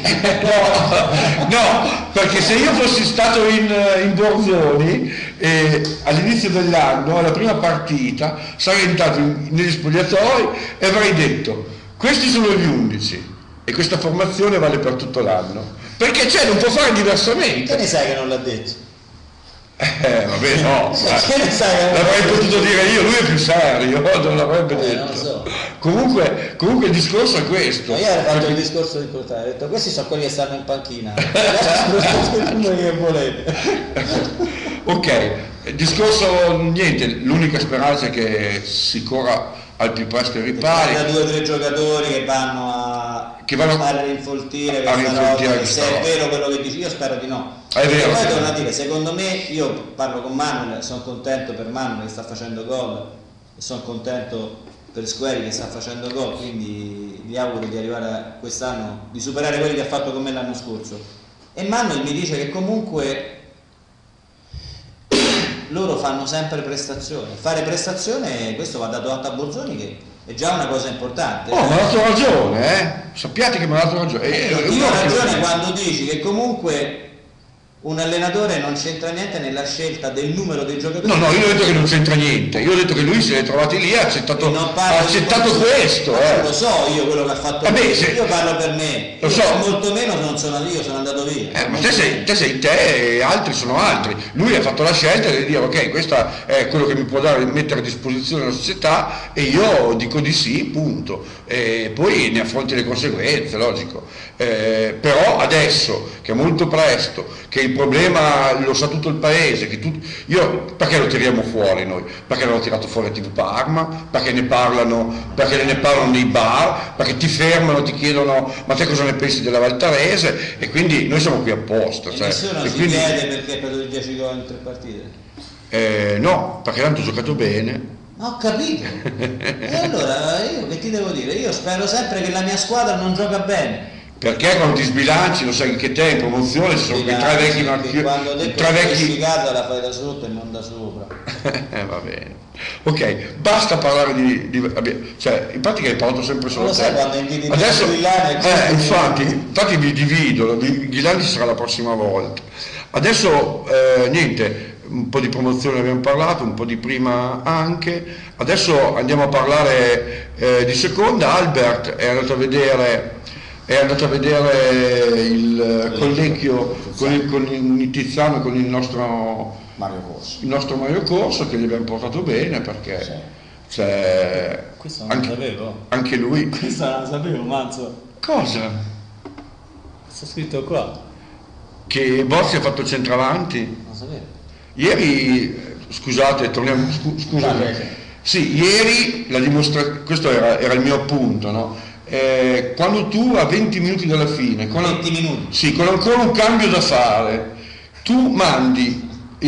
No, perché se io fossi stato in Borzoni all'inizio dell'anno, alla prima partita, sarei entrato negli spogliatoi e avrei detto questi sono gli 11 e questa formazione vale per tutto l'anno, perché non può fare diversamente. Che ne sai che non l'ha detto? Vabbè, no, che ne sai l'avrei potuto dire io, lui è più serio, non l'avrebbe detto. Non lo so. Comunque il discorso è questo. Io avevo fatto il discorso di portare, ho detto questi sono quelli che stanno in panchina, che volete. Ok, il discorso niente, l'unica speranza è che si corra al più presto i ripari. Da 2 o 3 giocatori che vanno a rinfoltire se è vero quello che dici, io spero di no. È vero. Poi torno a dire, secondo me, io parlo con Manuel, sono contento per Manuel che sta facendo gol e sono contento per Squeri che sta facendo gol, quindi gli auguro di arrivare quest'anno, di superare quelli che ha fatto con me l'anno scorso. E Manuel mi dice che comunque loro fanno sempre prestazione. Fare prestazione, questo va dato atto a Borzoni, che è già una cosa importante. Mi ha dato ragione, sappiate che mi ha dato ragione. Io ho ragione quando dici che comunque un allenatore non c'entra niente nella scelta del numero dei giocatori. No, io ho detto che non c'entra niente, io ho detto che lui si è trovati lì e ha accettato questo. Non lo so io quello che ha fatto io parlo per me, lo so. Molto meno non sono io, sono andato via. Ma te sei te e altri sono altri. Lui ha fatto la scelta di dire ok, questo è quello che mi può mettere a disposizione la società e io dico di sì, punto. E poi ne affronti le conseguenze, logico. Però adesso che è molto presto, che il problema lo sa tutto il paese, perché lo tiriamo fuori noi? Perché l'hanno tirato fuori a TV Parma, perché ne parlano nei bar, perché ti fermano, ti chiedono ma te cosa ne pensi della Valtarese, e quindi noi siamo qui apposta. E nessuno si chiede perché per 10 gol in 3 partite? No, perché tanto ho giocato bene. Ho capito. E allora io che ti devo dire? Io spero sempre che la mia squadra non gioca bene. Perché quando ti sbilanci, lo sai che te in promozione ci sono quei 3 vecchi quando te classificata la fai da sotto e non da sopra. Va bene. Ok, basta parlare cioè, in pratica hai parlato sempre solo lo te. sai quando inviti Adesso Ghillani, infatti vi divido, Ghillani sarà la prossima volta. Adesso niente, un po' di promozione abbiamo parlato, un po' di prima anche. Adesso andiamo a parlare di seconda. Albert è andato a vedere il collegio con il Tiziano, con il nostro Mario Corso, che gli abbiamo portato bene, perché c'è questo non lo sapevo. Anche lui. Questo non lo sapevo, Manzo. Cosa? Sta scritto qua. Che Bossi ha fatto centravanti? Non sapevo. Ieri, scusate, torniamo, scusate. Sì, ieri la dimostrazione, questo era il mio appunto, no? Quando tu a 20 minuti dalla fine, 20 minuti? Sì, con ancora un cambio da fare, tu mandi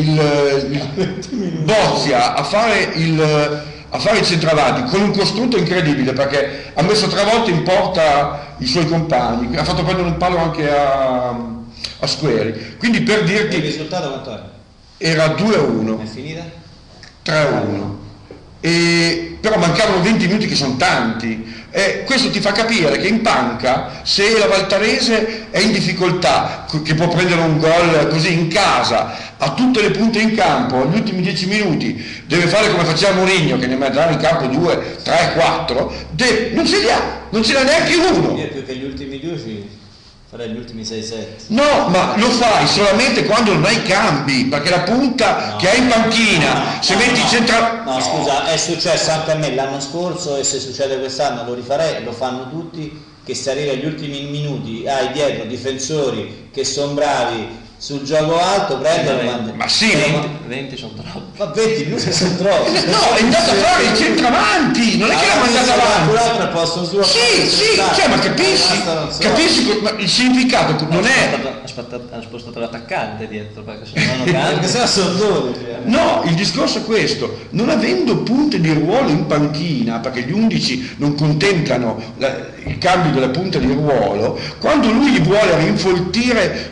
il Bozia a fare il centravanti con un costrutto incredibile, perché ha messo 3 volte in porta i suoi compagni, ha fatto prendere un palo anche a Squeri, quindi per dirti il risultato quanto era 2-1. È finita? 3-1. Però mancavano 20 minuti, che sono tanti. Questo ti fa capire che in panca, se la Valtarese è in difficoltà, che può prendere un gol così in casa, ha tutte le punte in campo, agli ultimi 10 minuti deve fare come faceva Mourinho, che ne metterà in campo 2, 3, 4, non ce n'ha neanche uno. Io più che gli ultimi 10 farei gli ultimi 6-7. No, ma lo fai solamente quando non hai cambi, perché la punta che hai in panchina, se metti No, scusa, è successo anche a me l'anno scorso, e se succede quest'anno lo rifarei, lo fanno tutti, che se arriva agli ultimi minuti hai dietro difensori che sono bravi sul gioco alto, prendono. Ma sì, 20 sono troppi. Ma 20 minuti sono troppi. No, è andato a fare il centravanti, non è che l'ha mandato avanti. Un altro posto suo. Sì, cioè, ma capisci il significato non è. Hanno spostato l'attaccante dietro, perché se no non cambia. Perché sennò sono 12. No, il discorso è questo: non avendo punte di ruolo in panchina, perché gli 11 non contemplano il cambio della punta di ruolo, quando lui gli vuole rinfoltire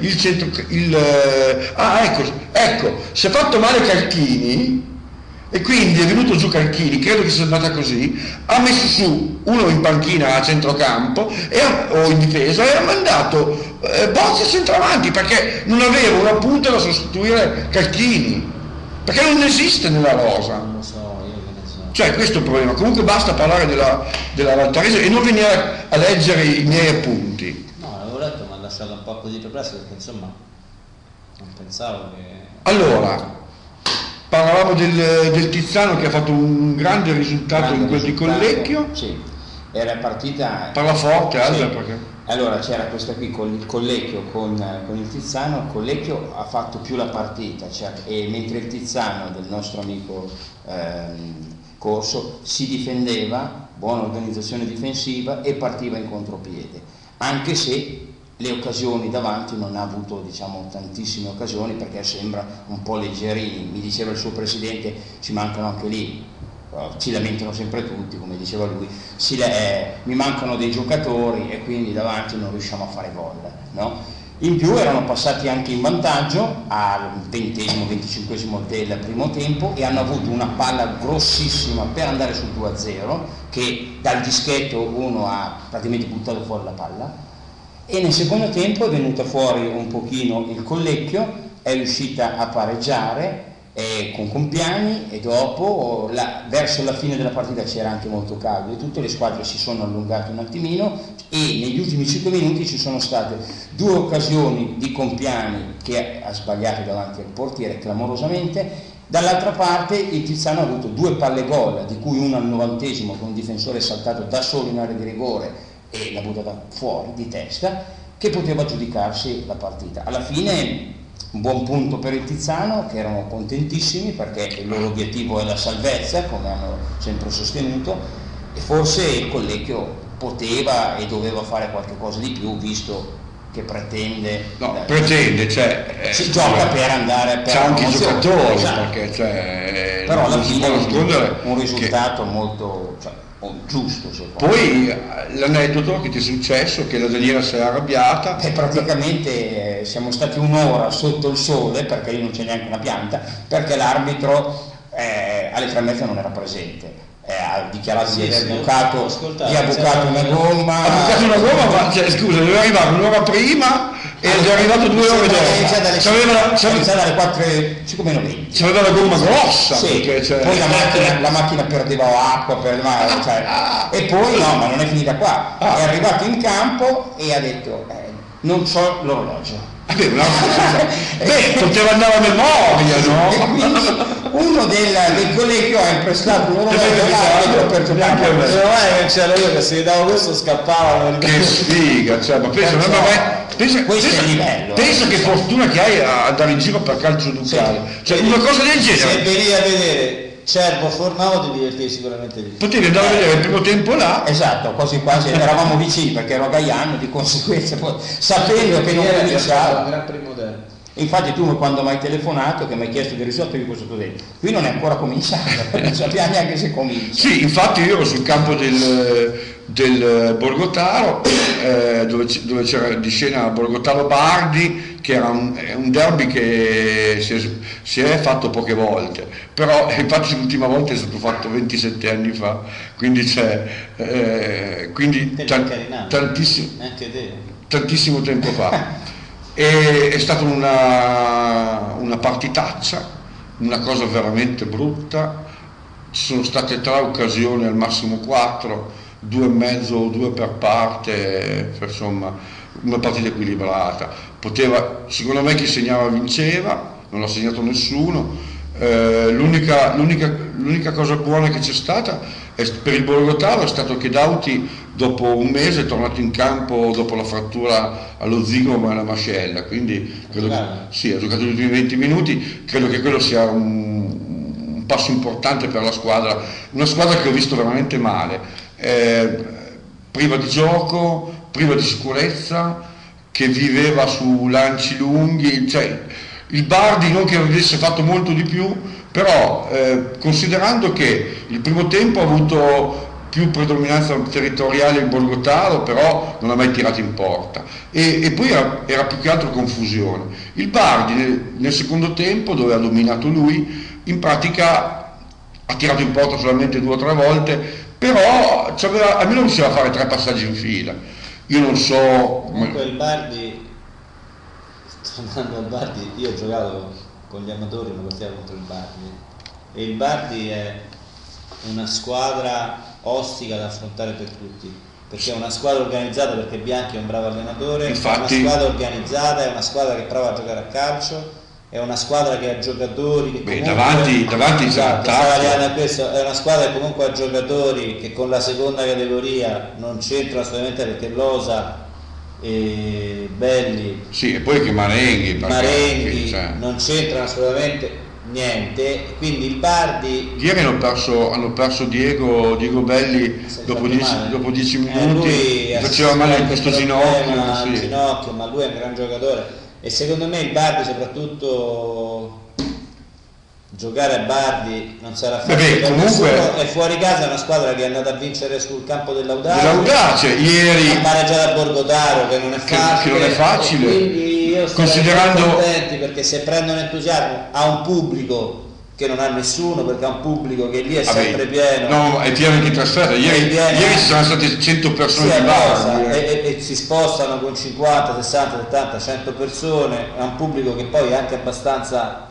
ecco, si è fatto male Calchini, e quindi è venuto giù Calchini, credo che sia andata così, ha messo su uno in panchina a centrocampo o in difesa, e ha mandato Bozzi a centravanti, perché non aveva una punta da sostituire Calchini, perché non esiste nella rosa. Non lo so, io che ne so. Cioè, questo è il problema. Comunque basta parlare della Valtarese e non venire a leggere i miei appunti. No, l'avevo letto, ma ha lasciato un po' così perplesso, perché insomma non pensavo che. Allora, parlavamo del Tiziano, che ha fatto un grande risultato in quel di Collecchio. Sì, era partita. Parla forte, Alda, sì. perché. Allora c'era questa qui con il Collecchio, con il Tiziano. Il Collecchio ha fatto più la partita, cioè, e mentre il Tiziano, del nostro amico Corso, si difendeva, buona organizzazione difensiva, e partiva in contropiede, anche se le occasioni davanti non ha avuto, diciamo, tantissime occasioni, perché sembra un po' leggerini. Mi diceva il suo presidente, ci mancano anche lì, ci lamentano sempre tutti, come diceva lui, mi mancano dei giocatori e quindi davanti non riusciamo a fare gol, no? In più erano passati anche in vantaggio al 20-25 del primo tempo, e hanno avuto una palla grossissima per andare sul 2-0, che dal dischetto uno ha praticamente buttato fuori la palla. E nel secondo tempo è venuta fuori un pochino il Collecchio, è riuscita a pareggiare con Compiani, e dopo verso la fine della partita c'era anche molto caldo e tutte le squadre si sono allungate un attimino, e negli ultimi 5 minuti ci sono state 2 occasioni di Compiani, che ha sbagliato davanti al portiere clamorosamente. Dall'altra parte il Tiziano ha avuto 2 palle gol, di cui una al 90esimo, con un difensore saltato da solo in area di rigore e l'ha buttata fuori di testa, che poteva giudicarsi la partita. Alla fine un buon punto per il Tizzano, che erano contentissimi perché il loro obiettivo è la salvezza, come hanno sempre sostenuto, e forse il Collecchio poteva e doveva fare qualche cosa di più, visto che pretende, si gioca per andare per c'ha anche i giocatori, esatto. Perché però alla non si fine può nascondere un risultato molto giusto, poi l'aneddoto che ti è successo, che la Daniela si è arrabbiata, praticamente siamo stati un'ora sotto il sole, perché lì non c'è neanche una pianta, perché l'arbitro alle 3:30 non era presente. Ha dichiarato di aver bucato una gomma. Ha bucato una gomma, ma scusa, doveva arrivare un'ora prima ed è arrivato 2 ore dopo. C'aveva alle 4:05:20. C'aveva la gomma grossa, sì, poi la macchina perdeva acqua, e poi no, ma non è finita qua. È arrivato in campo e ha detto non so l'orologio. Poteva andare a memoria, no? E quindi uno del collegio ha imprestato un orologio per giocare. Non c'era io che se gli davo questo scappavano. Che sfiga, cioè, ma pensa, questo è il livello. Pensa che fortuna che hai a andare in giro per calcio ducale. Cioè, una cosa del genere. Se venivi a vedere Cervo Fornavo ti divertivi sicuramente di più. Potevi andare a vedere il primo tempo là. Esatto, quasi eravamo vicini perché ero a Gaiano, di conseguenza poi, sapendo che non cominciava. Era il primo tempo. Infatti tu quando mi hai telefonato che mi hai chiesto di risolvere questo t'ho detto, qui non è ancora cominciato, non sappiamo neanche se comincia. Sì, infatti io ero sul campo del Borgotaro, dove c'era di scena Borgotaro Bardi, che era un derby che si è fatto poche volte, però infatti l'ultima volta è stato fatto 27 anni fa, quindi tantissimo tempo fa. È stata una partitaccia, una cosa veramente brutta. Ci sono state 3 occasioni, al massimo 4, 2,5 o 2 per parte, insomma una partita equilibrata. Secondo me chi segnava vinceva, non ha segnato nessuno. L'unica cosa buona che c'è stata per il Borgotaro è stato che Dauti dopo un mese è tornato in campo dopo la frattura allo zigomo e alla mascella, quindi credo sì, ha giocato gli ultimi 20 minuti, credo che quello sia un passo importante per la squadra, una squadra che ho visto veramente male, priva di gioco, priva di sicurezza, che viveva su lanci lunghi, cioè il Bardi non che avesse fatto molto di più, però considerando che il primo tempo ha avuto più predominanza territoriale il Borgotaro, però non ha mai tirato in porta, e poi era più che altro confusione. Il Bardi nel secondo tempo, dove ha dominato lui, in pratica ha tirato in porta solamente 2 o 3 volte, però almeno riusciva a fare 3 passaggi in fila. Io non so. Comunque il Bardi, tornando al Bardi, io ho giocato con gli amatori una partita contro il Bardi, e il Bardi è una squadra ostica da affrontare per tutti, perché è una squadra organizzata, perché Bianchi è un bravo allenatore, infatti, è una squadra organizzata, è una squadra che prova a giocare a calcio, è una squadra che ha giocatori che comunque, davanti esatto, è una squadra che comunque ha giocatori che con la seconda categoria non c'entrano assolutamente, perché Losa e Belli, sì, e poi che Marenghi non c'entrano assolutamente niente, quindi il Bardi ieri hanno perso Diego Belli dopo 10 minuti, faceva male in questo ginocchio, ma lui è un gran giocatore, e secondo me il Bardi, soprattutto giocare a Bardi non sarà facile per nessuno, e fuori casa è una squadra che è andata a vincere sul campo dell'Audace ieri, ha pareggiato a Borgotaro, che non è facile, quindi io considerando contenti, perché se prendono entusiasmo a un pubblico che non ha nessuno, perché ha un pubblico che lì è sempre pieno, no, è pieno anche in trasferta, ieri ci sono state 100 persone di Bardi e si spostano con 50, 60, 70, 100 persone, è un pubblico che poi è anche abbastanza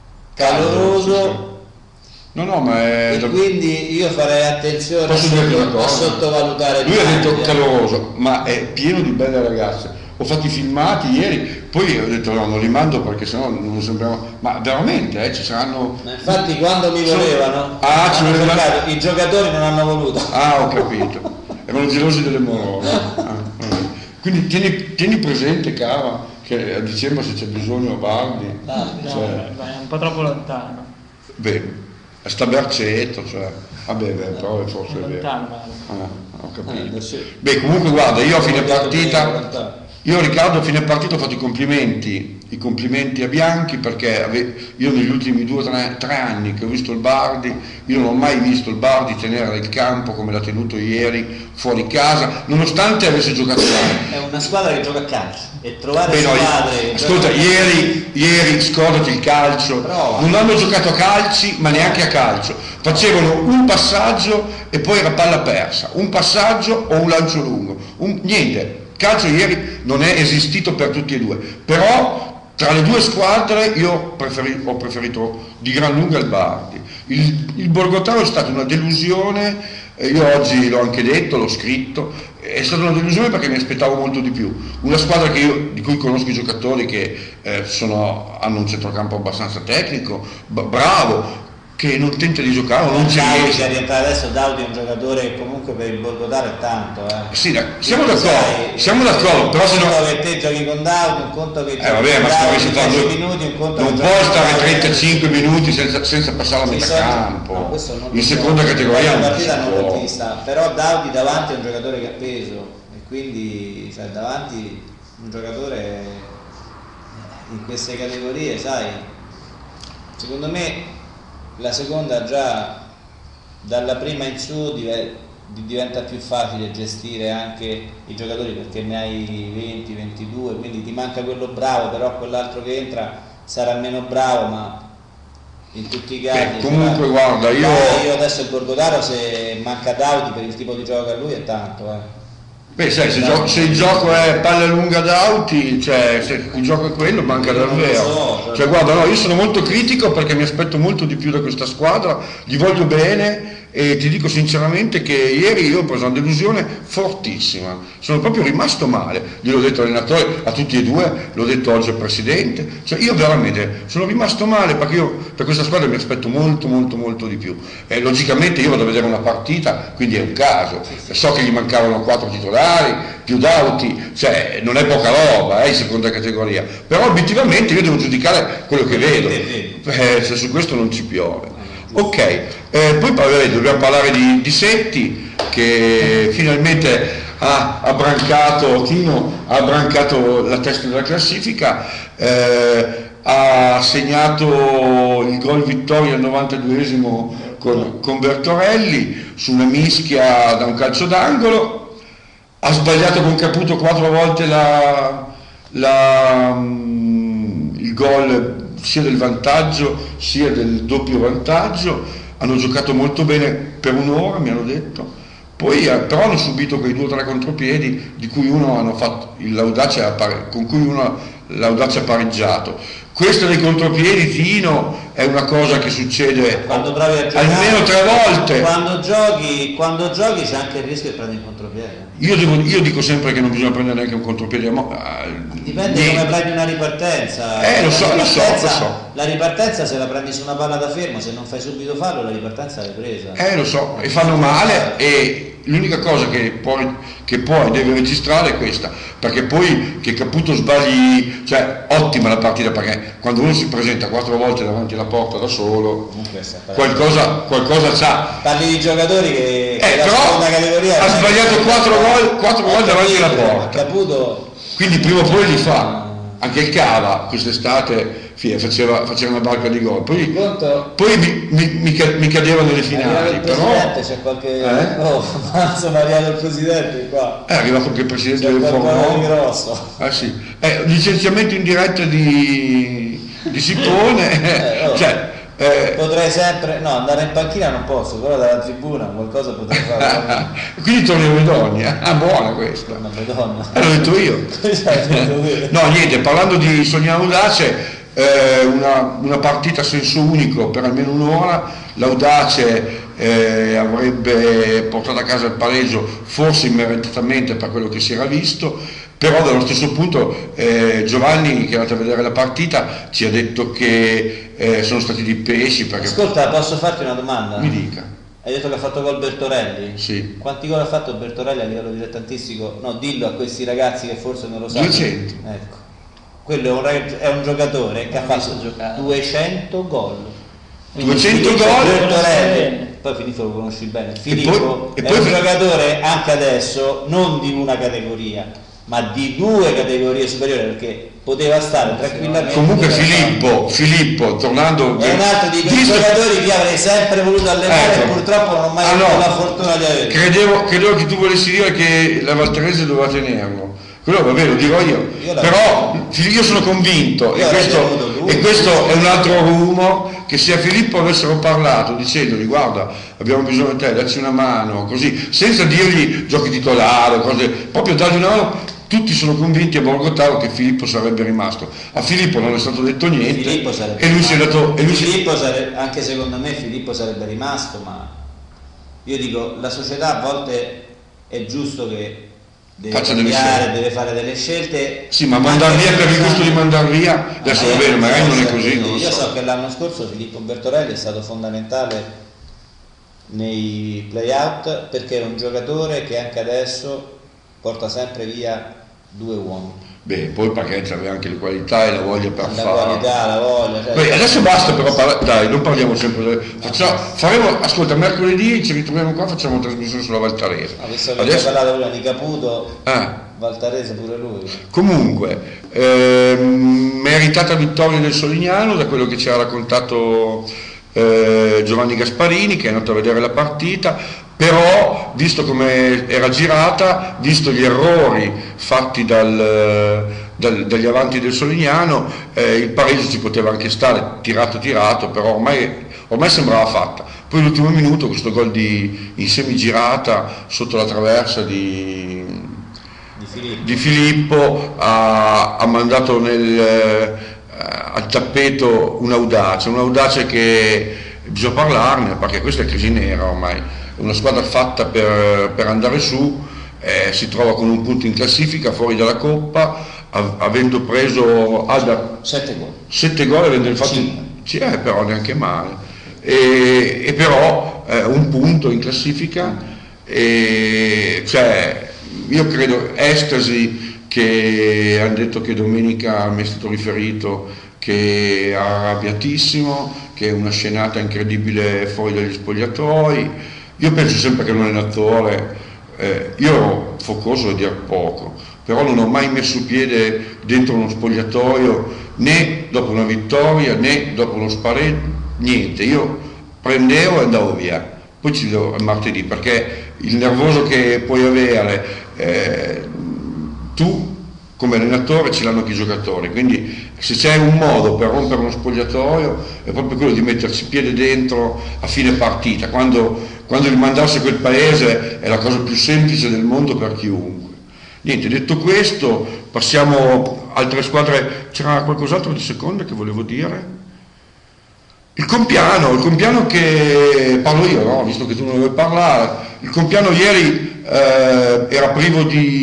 caloroso, no, ma è quindi io farei attenzione a sottovalutare. Lui ha detto caloroso, ma è pieno di belle ragazze. Ho fatto i filmati ieri, poi ho detto no, non li mando perché sennò non sembrava, ma veramente ci saranno. Ma infatti quando mi volevano i giocatori non hanno voluto. Ho capito, erano gelosi delle morole. Quindi tieni presente, cara, che a dicembre se c'è bisogno Bardi, No, cioè, è un po' troppo lontano. beh, sta Bercetto, cioè, vabbè, però forse è vero. Lontano, Ho capito. Sì. Beh, comunque guarda, io a fine partita, 40. io Riccardo a fine partita ho fatto i complimenti a Bianchi, perché io negli ultimi 2 o 3 anni che ho visto il Bardi, io non ho mai visto il Bardi tenere il campo come l'ha tenuto ieri fuori casa, nonostante avesse giocato bene. È una squadra che gioca a calcio e trovare Beh, no, squadre che ascolta, giocano- ieri scordati il calcio, Prova. non hanno giocato a calci, ma neanche a calcio, facevano un passaggio e poi era palla persa, un passaggio o un lancio lungo, niente. Calcio ieri non è esistito per tutti e due, però tra le due squadre io ho preferito di gran lunga il Bardi. Il Borgotaro è stata una delusione, io oggi l'ho anche detto, l'ho scritto, è stata una delusione perché mi aspettavo molto di più. Una squadra di cui conosco i giocatori che hanno un centrocampo abbastanza tecnico, bravo, che non tenta di giocare o non ci Daudi riesce. che rientrare adesso, Daudi è un giocatore che comunque per il Borgotaro è tanto. Sì, siamo Quindi, d'accordo, però se un no... conto che te giochi con Daudi, un conto che giochi Vabbè, con ma Daudi se 10 farlo- minuti, un conto non che puoi giochi con stare Daudi 35 minuti senza passare la Sì, metà no, campo. questo non In lo seconda so. categoria La non partita si non può. l'ho vista, però Daudi davanti è un giocatore che ha peso e quindi cioè, davanti un giocatore in queste categorie, sai, secondo me la seconda già dalla prima in su diventa più facile gestire anche i giocatori perché ne hai 20, 22, quindi ti manca quello bravo, però quell'altro che entra sarà meno bravo, ma in tutti i casi Comunque guarda, io adesso il Borgotaro, se manca Daudi per il tipo di gioco che ha lui è tanto beh, sai, se il gioco è palla lunga d'Auti, cioè se il gioco è quello, manca Non lo davvero. so, Cioè guarda, no, io sono molto critico perché mi aspetto molto di più da questa squadra, gli voglio bene e ti dico sinceramente che ieri io ho preso una delusione fortissima, sono proprio rimasto male, gliel'ho detto all'allenatore, a tutti e due, l'ho detto oggi al presidente, cioè io veramente sono rimasto male perché io per questa squadra mi aspetto molto di più. Logicamente io vado a vedere una partita, quindi è un caso, so che gli mancavano 4 titolari, più Dauti, cioè non è poca roba in seconda categoria, però obiettivamente io devo giudicare quello che vedo, se su questo non ci piove. Ok, poi dobbiamo parlare di Setti che finalmente ha abbrancato, Tino ha abbrancato la testa della classifica, ha segnato il gol vittoria al 92esimo con Bertorelli su una mischia da un calcio d'angolo, ha sbagliato con Caputo 4 volte il gol sia del vantaggio sia del doppio vantaggio, hanno giocato molto bene per un'ora, mi hanno detto, poi però hanno subito quei 2 o 3 contropiedi di cui uno hanno fatto con cui uno l'Audace ha pareggiato. Questo dei contropiedi, Tino, è una cosa che succede quando provi a giocare, almeno 3 volte. Quando giochi c'è anche il rischio di prendere il contropiede. Io dico sempre che non bisogna prendere neanche un contropiede. Dipende come prendi una ripartenza. Lo so. La ripartenza se la prendi su una palla da fermo, se non fai subito fallo, la ripartenza l'hai presa. Lo so, e fanno male, e l'unica cosa che puoi e devi registrare è questa, perché poi che Caputo sbagli, cioè ottima la partita, perché quando uno si presenta 4 volte davanti alla porta da solo, qualcosa c'ha. Parli di giocatori che la però seconda categoria ha sbagliato 4 gol davanti alla porta. Caputo, quindi prima o poi li fa. Anche il Cava quest'estate faceva una barca di gol, poi mi cadeva nelle finali, però c'è qualche insomma, è arrivato il presidente qua, è arrivato anche il presidente c'è del Formone grosso. sì. Licenziamento in diretta di Sipone potrei sempre andare in panchina non posso, però dalla tribuna qualcosa potrei fare. Quindi torni a Vedonia, buona questa, una Madonna, l'ho detto io. No, niente, parlando di Sognare Audace, una partita a senso unico per almeno un'ora, l'Audace avrebbe portato a casa il pareggio forse immeritatamente per quello che si era visto, però dallo stesso punto Giovanni, che è andato a vedere la partita, ci ha detto che sono stati dei pesci perché... Ascolta, posso farti una domanda? Mi dica. Hai detto che ha fatto gol Bertorelli? Sì. Quanti gol ha fatto Bertorelli a livello dilettantistico? No, dillo a questi ragazzi che forse non lo sanno. 200. Ecco. quello è un giocatore che ha fatto giocare 200 gol. 200 gol, poi Filippo lo conosci bene. Filippo e è poi un giocatore anche adesso non di una categoria, ma di 2 categorie superiori, perché poteva stare tranquillamente. Comunque Filippo, tornando, è un altro di quei giocatori che avrei sempre voluto allenare, e purtroppo non ho mai avuto la fortuna di avere. Credevo che tu volessi dire che la Valterese doveva tenerlo. Quello vabbè, lo dirò io però io sono convinto, e questo è un altro rumor, che se a Filippo avessero parlato dicendogli guarda abbiamo bisogno di te, dacci una mano, così, senza dirgli giochi titolare, cose, proprio dargli una mano, tutti sono convinti a Borgottaro che Filippo sarebbe rimasto. A Filippo non è stato detto niente e lui si è dato, anche secondo me Filippo sarebbe rimasto, ma io dico la società a volte è giusto che deve cambiare, deve fare delle scelte. Sì, ma mandar via per il gusto di mandar via, adesso va bene, magari non è così. Io so che l'anno scorso Filippo Bertorelli è stato fondamentale nei play-out, perché è un giocatore che anche adesso porta sempre via 2 uomini. Beh, poi perché aveva anche le qualità e la voglia per fare. La qualità, la voglia. Cioè... Beh, adesso basta però, dai, non parliamo sempre. Faremo, ascolta, mercoledì ci ritroviamo qua, facciamo una trasmissione sulla Valtarese. Visto che adesso parlato prima di Caputo, Valtarese pure lui. Comunque, meritata vittoria del Solignano, da quello che ci ha raccontato Giovanni Gasparini, che è andato a vedere la partita. Però, visto come era girata, visto gli errori fatti dagli avanti del Solignano, il pareggio ci poteva anche stare, tirato, però ormai sembrava fatta. Poi l'ultimo minuto, questo gol in semigirata sotto la traversa di Filippo ha mandato al tappeto un'audacia che bisogna parlarne, perché questa è crisi nera ormai. Una squadra fatta per andare su, si trova con un punto in classifica fuori dalla Coppa, avendo preso 7 gol, avendo fatto però neanche male, e però un punto in classifica, cioè io credo estasi, che hanno detto che domenica mi è stato riferito che è arrabbiatissimo, che è una scenata incredibile fuori dagli spogliatoi. Io penso sempre che l'allenatore, io ero focoso a dir poco, però non ho mai messo piede dentro uno spogliatoio, né dopo una vittoria, né dopo uno spareggio, niente. Io prendevo e andavo via, poi ci vedo il martedì, perché il nervoso che puoi avere, tu come allenatore ce l'hanno anche i giocatori, quindi se c'è un modo per rompere uno spogliatoio è proprio quello di metterci piede dentro a fine partita, quando rimandarsi a quel paese è la cosa più semplice del mondo per chiunque. Niente, detto questo, passiamo altre squadre. C'era qualcos'altro di seconda che volevo dire? Il Compiano che parlo io, no? Visto che tu non vuoi parlare. Il Compiano ieri era privo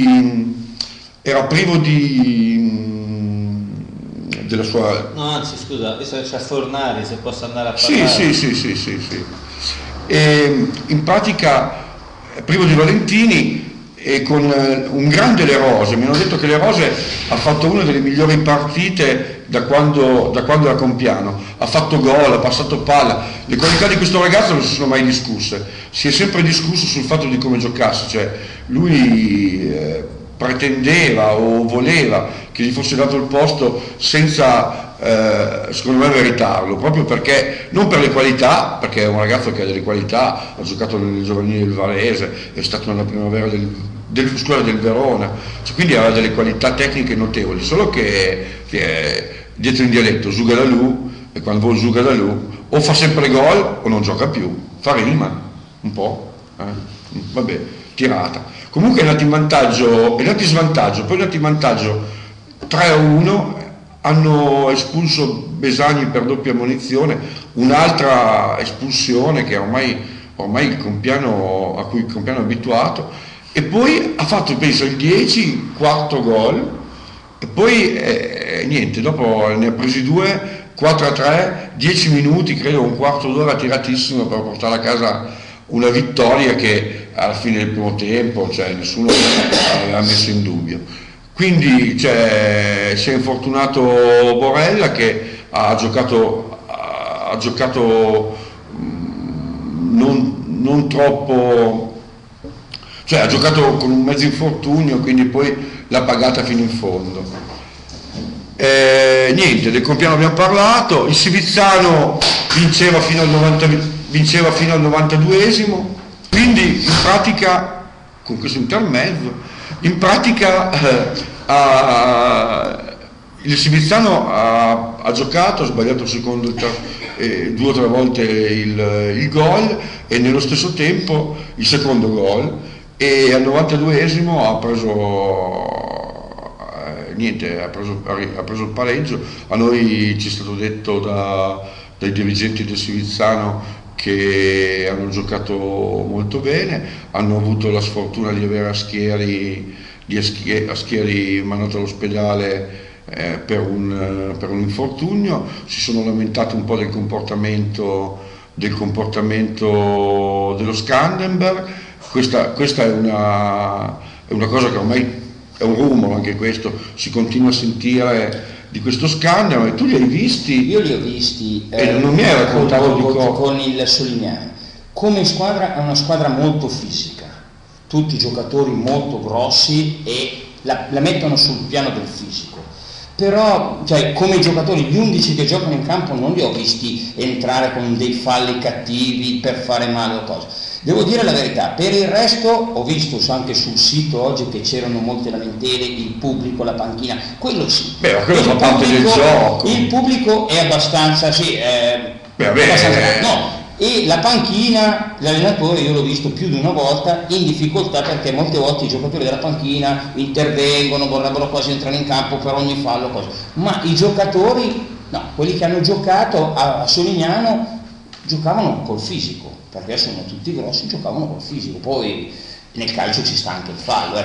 della sua... No, anzi scusa, visto che c'è Fornari, se posso andare a parlare. Sì. E in pratica privo di Valentini e con un grande Le Rose. Mi hanno detto che Le Rose ha fatto una delle migliori partite da quando era Compiano, ha fatto gol, ha passato palla. Le qualità di questo ragazzo non si sono mai discusse, si è sempre discusso sul fatto di come giocasse, cioè lui pretendeva o voleva che gli fosse dato il posto senza secondo me meritarlo, proprio perché, non per le qualità, perché è un ragazzo che ha delle qualità, ha giocato nelle giovanili del Varese, è stato nella primavera del scuola del Verona, cioè, quindi aveva delle qualità tecniche notevoli, solo che dietro in dialetto Zuga da Lu, e quando vuol Zuga da Lu o fa sempre gol o non gioca più, fa rima un po', vabbè, tirata. Comunque è andato in vantaggio, è andato in svantaggio, poi è andato in vantaggio 3-1, hanno espulso Besagni per doppia ammonizione, un'altra espulsione che ormai il Compiano, a cui il Compiano è abituato, e poi ha fatto, penso, il 10, quarto gol, e poi niente, dopo ne ha presi 2, 4-3, 10 minuti, credo un quarto d'ora tiratissimo per portare a casa una vittoria che alla fine del primo tempo, cioè, nessuno aveva messo in dubbio. Quindi si è infortunato Borella, che ha giocato non troppo, cioè ha giocato con un mezzo infortunio, quindi poi l'ha pagata fino in fondo. Niente, del Compiano abbiamo parlato. Il Sivizzano vinceva fino al 92esimo, quindi in pratica, con questo intermezzo, in pratica il Sivizzano ha giocato, ha sbagliato il secondo, 2 o 3 volte il gol, e nello stesso tempo il secondo gol, e al 92esimo ha preso il pareggio. A noi ci è stato detto dai dirigenti del Sivizzano che hanno giocato molto bene, hanno avuto la sfortuna di avere Aschieri mandato all'ospedale per un infortunio. Si sono lamentati un po' del comportamento dello Skanderberg. Questa è una cosa che ormai è un rumore, anche questo, si continua a sentire di questo scandalo. E tu li hai visti? Io li ho visti e non mi hai raccontato con il Solignano. Come squadra è una squadra molto fisica, tutti giocatori molto grossi e la mettono sul piano del fisico. Però come giocatori, gli 11 che giocano in campo non li ho visti entrare con dei falli cattivi per fare male o cose. Devo dire la verità, per il resto ho visto anche sul sito oggi che c'erano molte lamentele, il pubblico, la panchina, quello sì. Beh, quello fa parte del gioco. Il pubblico è abbastanza, no. E la panchina, l'allenatore, io l'ho visto più di una volta in difficoltà, perché molte volte i giocatori della panchina intervengono, vorrebbero quasi entrare in campo per ogni fallo, ma i giocatori, no, quelli che hanno giocato a Solignano giocavano col fisico, perché sono tutti grossi, giocavano col fisico. Poi nel calcio ci sta anche il fallo,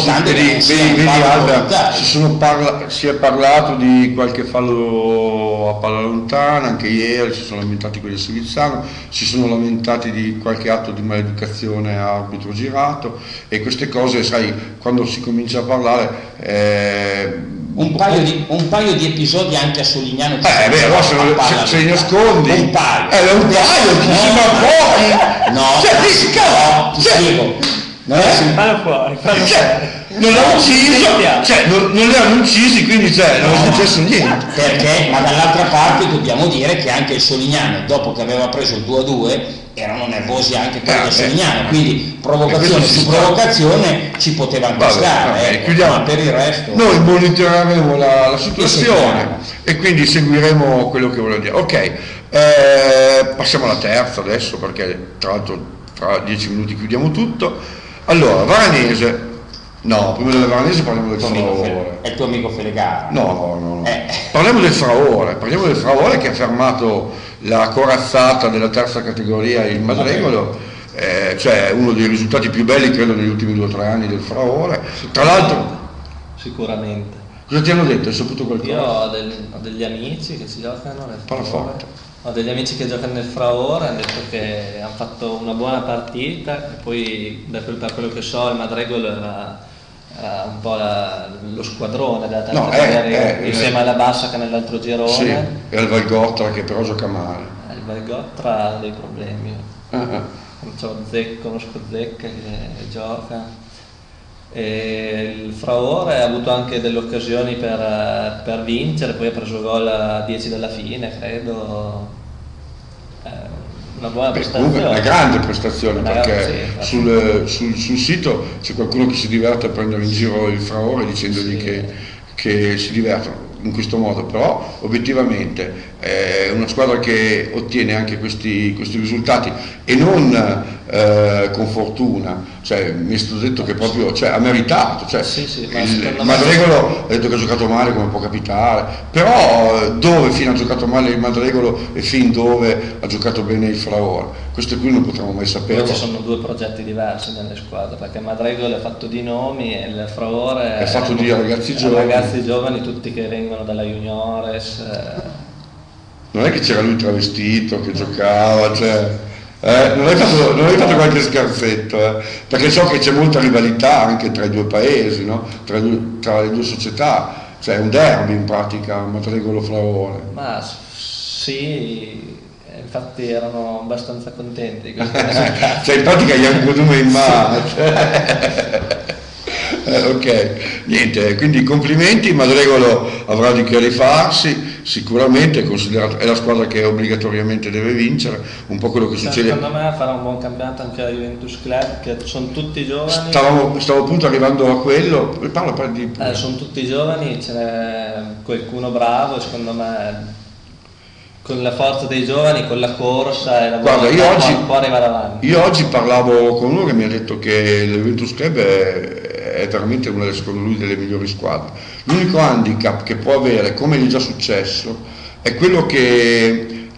si è parlato di qualche fallo a palla lontana, anche ieri si sono lamentati quelli del Sivizzano, si sono lamentati di qualche atto di maleducazione a arbitro girato, e queste cose, sai, quando si comincia a parlare un paio di episodi anche a Solignano allora se li nascondi un paio ti spiego. Fallo fuori. Non li hanno uccisi, quindi non è successo niente. Perché, ma dall'altra parte dobbiamo dire che anche il Solignano, dopo che aveva preso il 2-2, erano nervosi anche per il Solignano, quindi provocazione su provocazione ci poteva anche stare, ma per il resto noi monitoreremo la situazione e quindi seguiremo quello che voglio dire. Ok, passiamo alla terza adesso, perché tra l'altro tra 10 minuti chiudiamo tutto. Allora, Varanese. No, prima delle Varanese parliamo del Fraore. È il tuo amico Felegara. No. Parliamo del Fraore che ha fermato la corazzata della terza categoria, il Madregolo, cioè uno dei risultati più belli credo negli ultimi 2 o 3 anni del Fraore. Tra l'altro, sicuramente. Cosa ti hanno detto? Hai saputo qualcosa? Io ho degli amici che ci giocano nel Fraore. Ho degli amici che giocano nel Fraore, hanno detto che hanno fatto una buona partita, e poi per quello che so il Madregolo era un po' lo squadrone della terza categoria, insieme alla Bassa che nell'altro girone. Sì, e al Valgotra che però gioca male. Il Valgotra ha dei problemi. C'è uno Zecca che gioca. E il Fraore ha avuto anche delle occasioni per vincere, poi ha preso gol a 10 dalla fine, credo. Una buona prestazione. Comunque una grande prestazione, perché sul sito c'è qualcuno che si diverte a prendere in giro il Fraore dicendogli che si divertono in questo modo, però obiettivamente è una squadra che ottiene anche questi risultati, e non con fortuna. Mi è stato detto che proprio ha meritato, il Madregolo ha detto che ha giocato male, come può capitare, però dove fino ha giocato male il Madregolo e fin dove ha giocato bene il Fraore, questo qui non potremo mai sapere. Poi ci sono 2 progetti diversi nelle squadre, perché il Madregolo è fatto di nomi e il Fraore è fatto di ragazzi giovani, tutti che vengono dalla Juniores. Non è che c'era lui travestito che giocava, Non hai fatto qualche scherzetto, perché so che c'è molta rivalità anche tra i due paesi, no? Tra le due società, cioè è un derby in pratica, Madregolo-Flaone. Ma sì, infatti erano abbastanza contenti. Cioè in pratica gli hanno due in mano. Ok, niente, quindi complimenti, Madregolo avrà di che rifarsi, sicuramente è la squadra che obbligatoriamente deve vincere, un po' quello che succede. Secondo me farà un buon campionato anche la Juventus Club, che sono tutti giovani. Stavo appunto arrivando a quello, parla di... sono tutti giovani, ce n'è qualcuno bravo, secondo me con la forza dei giovani, con la corsa e la volontà può arrivare avanti. Io oggi parlavo con uno che mi ha detto che la Juventus Club è veramente una delle migliori squadre. L'unico handicap che può avere, come gli è già successo, è quello che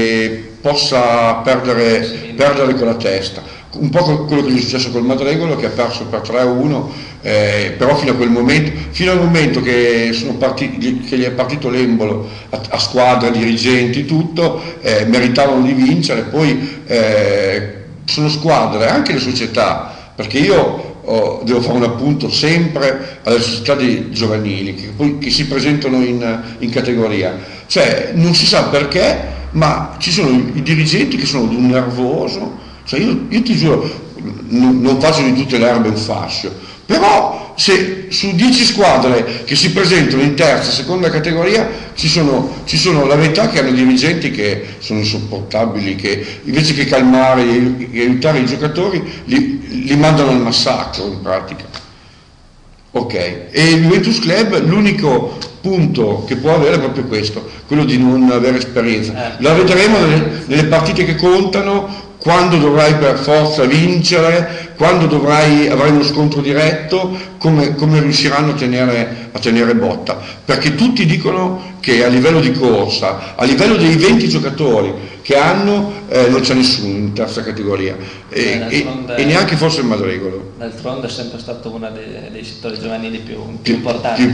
possa perdere con la testa. Un po' quello che gli è successo col Madregolo, che ha perso per 3-1, però fino al momento che gli è partito l'embolo a squadra, dirigenti, tutto, meritavano di vincere. Poi sono squadre, anche le società, perché io devo fare un appunto sempre alle società dei giovanili che si presentano in categoria, cioè non si sa perché, ma ci sono i dirigenti che sono di un nervoso. Cioè io ti giuro, non faccio di tutte le erbe un fascio, però se su 10 squadre che si presentano in terza, seconda categoria ci sono la metà che hanno dirigenti che sono insopportabili, che invece che calmare e aiutare i giocatori li mandano al massacro in pratica. Ok, e il Juventus Club l'unico punto che può avere è proprio questo, quello di non avere esperienza. La vedremo nelle partite che contano, quando dovrai per forza vincere, quando avrai uno scontro diretto, come riusciranno a tenere botta, perché tutti dicono che a livello di corsa, a livello dei 20 giocatori che hanno, non c'è nessuno in terza categoria, e neanche forse il Madregolo. D'altronde è sempre stato uno dei settori giovanili più importanti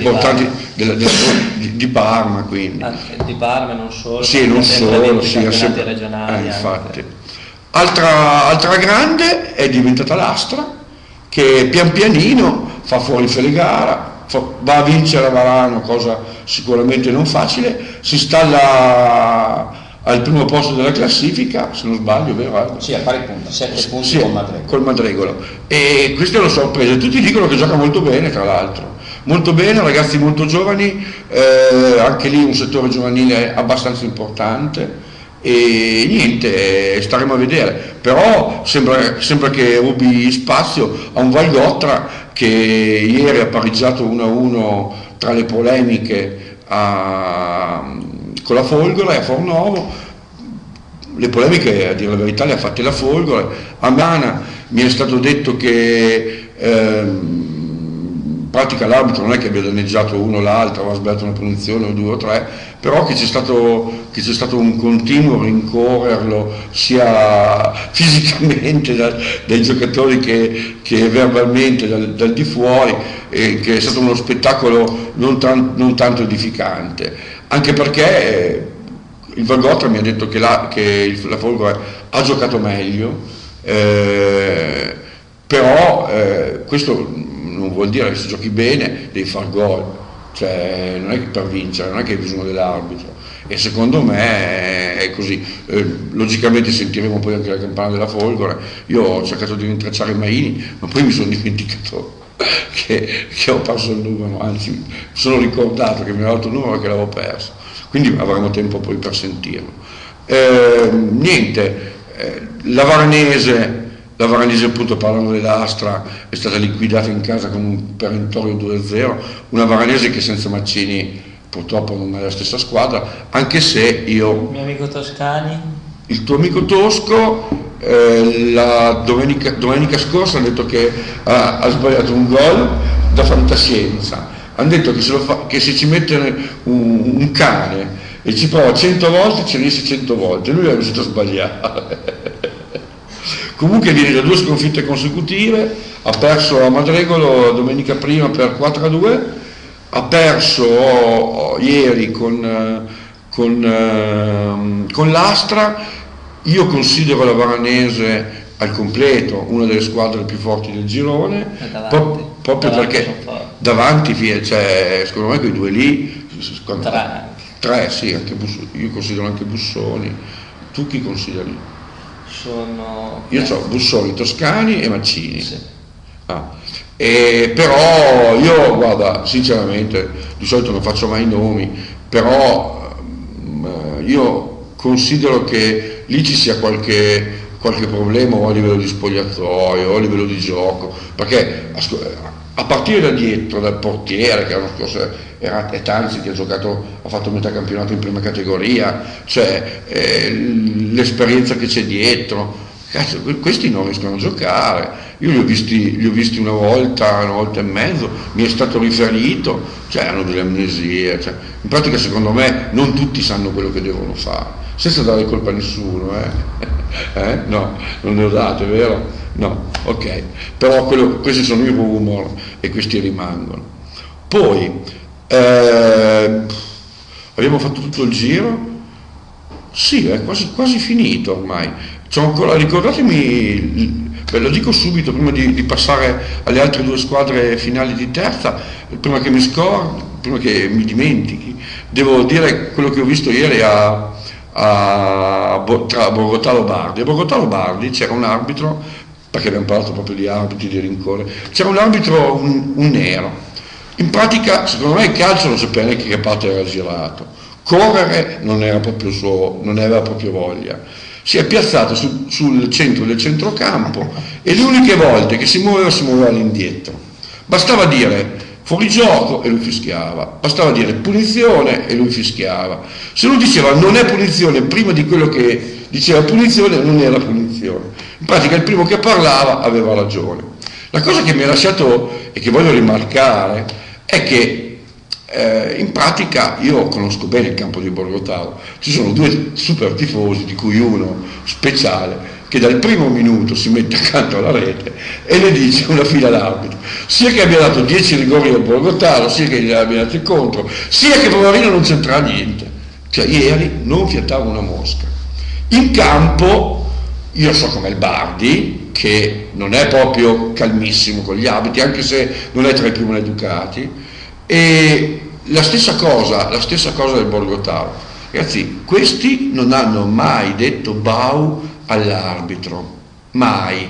di Parma, quindi. Di Parma e non solo, sì, non solo, sì, campionati regionali. Infatti. Altra grande è diventata l'Astra, che pian pianino fa fuori Felegara, va a vincere a Varano, cosa sicuramente non facile, si installa al primo posto della classifica, se non sbaglio, vero? Sì, a pari punti, 7 punti sì, col Madregolo. E queste lo sorprese, tutti dicono che gioca molto bene, tra l'altro. Molto bene, ragazzi molto giovani, anche lì un settore giovanile abbastanza importante. E niente, staremo a vedere, però sembra che rubi spazio a un Valgotra che ieri ha pareggiato 1-1 tra le polemiche con la Folgore a Fornovo. Le polemiche, a dire la verità, le ha fatte la Folgore. A Mana mi è stato detto che in pratica l'arbitro non è che abbia danneggiato uno o l'altro, aveva sbagliato una punizione o 2 o 3, però che c'è stato un continuo rincorrerlo sia fisicamente dai giocatori che verbalmente dal di fuori, e che è stato uno spettacolo non tanto edificante, anche perché il Valgotra mi ha detto che la Folgore ha giocato meglio, però questo non vuol dire che se giochi bene devi far gol, cioè non è che per vincere, non è che hai bisogno dell'arbitro, e secondo me è così. Logicamente sentiremo poi anche la campana della Folgore. Io ho cercato di rintracciare Maini, ma poi mi sono dimenticato che ho perso il numero, anzi mi sono ricordato che mi aveva dato il numero e che l'avevo perso, quindi avremo tempo poi per sentirlo. Niente, la Varanese appunto, parlando dell'Astra, è stata liquidata in casa con un perentorio 2-0, una Varanese che senza Mancini purtroppo non è la stessa squadra, anche se io... Il mio amico Toscani? Il tuo amico Tosco la domenica scorsa ha detto che ha sbagliato un gol da fantascienza. Hanno detto che se ci mette un cane e ci prova 100 volte ci riesce 100 volte, lui è riuscito a sbagliare. Comunque viene da 2 sconfitte consecutive, ha perso a Madregolo domenica prima per 4-2, ha perso ieri con l'Astra. io considero la Varanese al completo una delle squadre più forti del girone, proprio perché davanti, cioè, secondo me quei due lì, tre sì, anche io considero anche Bussoli. Tu chi consideri? Io ho Bussoli, Toscani e Mancini. Sì. Però io, guarda, sinceramente, di solito non faccio mai nomi, però io considero che lì ci sia qualche problema o a livello di spogliatoio o a livello di gioco, perché a partire da dietro, dal portiere che l'anno scorso era Tanzi, che ha fatto metà campionato in prima categoria, cioè l'esperienza che c'è dietro, cazzo, questi non riescono a giocare. Io li ho visti una volta e mezzo, mi è stato riferito, cioè hanno delle amnesie, cioè, in pratica secondo me non tutti sanno quello che devono fare, senza dare colpa a nessuno, no, non ne ho dato, è vero? No, ok, però questi sono i rumor e questi rimangono. Poi abbiamo fatto tutto il giro, sì, è quasi finito ormai. C'ho ancora, ricordatemi, ve lo dico subito prima di passare alle altre due squadre finali di terza, prima che mi dimentichi, devo dire quello che ho visto ieri tra Bogotà e Lobardi. A Bogotà e Lobardi c'era un arbitro, perché abbiamo parlato proprio di arbitri, di rincorre, c'era un arbitro, un nero. In pratica, secondo me il calcio non sapeva neanche che parte era girato, correre non aveva proprio voglia. Si è piazzato sul centro del centrocampo e le uniche volte che si muoveva all'indietro. Bastava dire fuorigioco e lui fischiava, bastava dire punizione e lui fischiava. Se lui diceva non è punizione prima di quello che diceva punizione, non era punizione. In pratica il primo che parlava aveva ragione. La cosa che mi ha lasciato e che voglio rimarcare è che in pratica io conosco bene il campo di Borgotaro, ci sono due super tifosi, di cui uno speciale che dal primo minuto si mette accanto alla rete e le dice una fila d'arbitro, sia che abbia dato 10 rigori a Borgotaro, sia che gli abbia dato contro, sia che poverino non c'entra niente, cioè ieri non fiatava una mosca. In campo io so com'è il Bardi, che non è proprio calmissimo con gli arbitri, anche se non è tra i più maleducati. E la stessa cosa del Borgotaro. Ragazzi, questi non hanno mai detto bau all'arbitro, mai.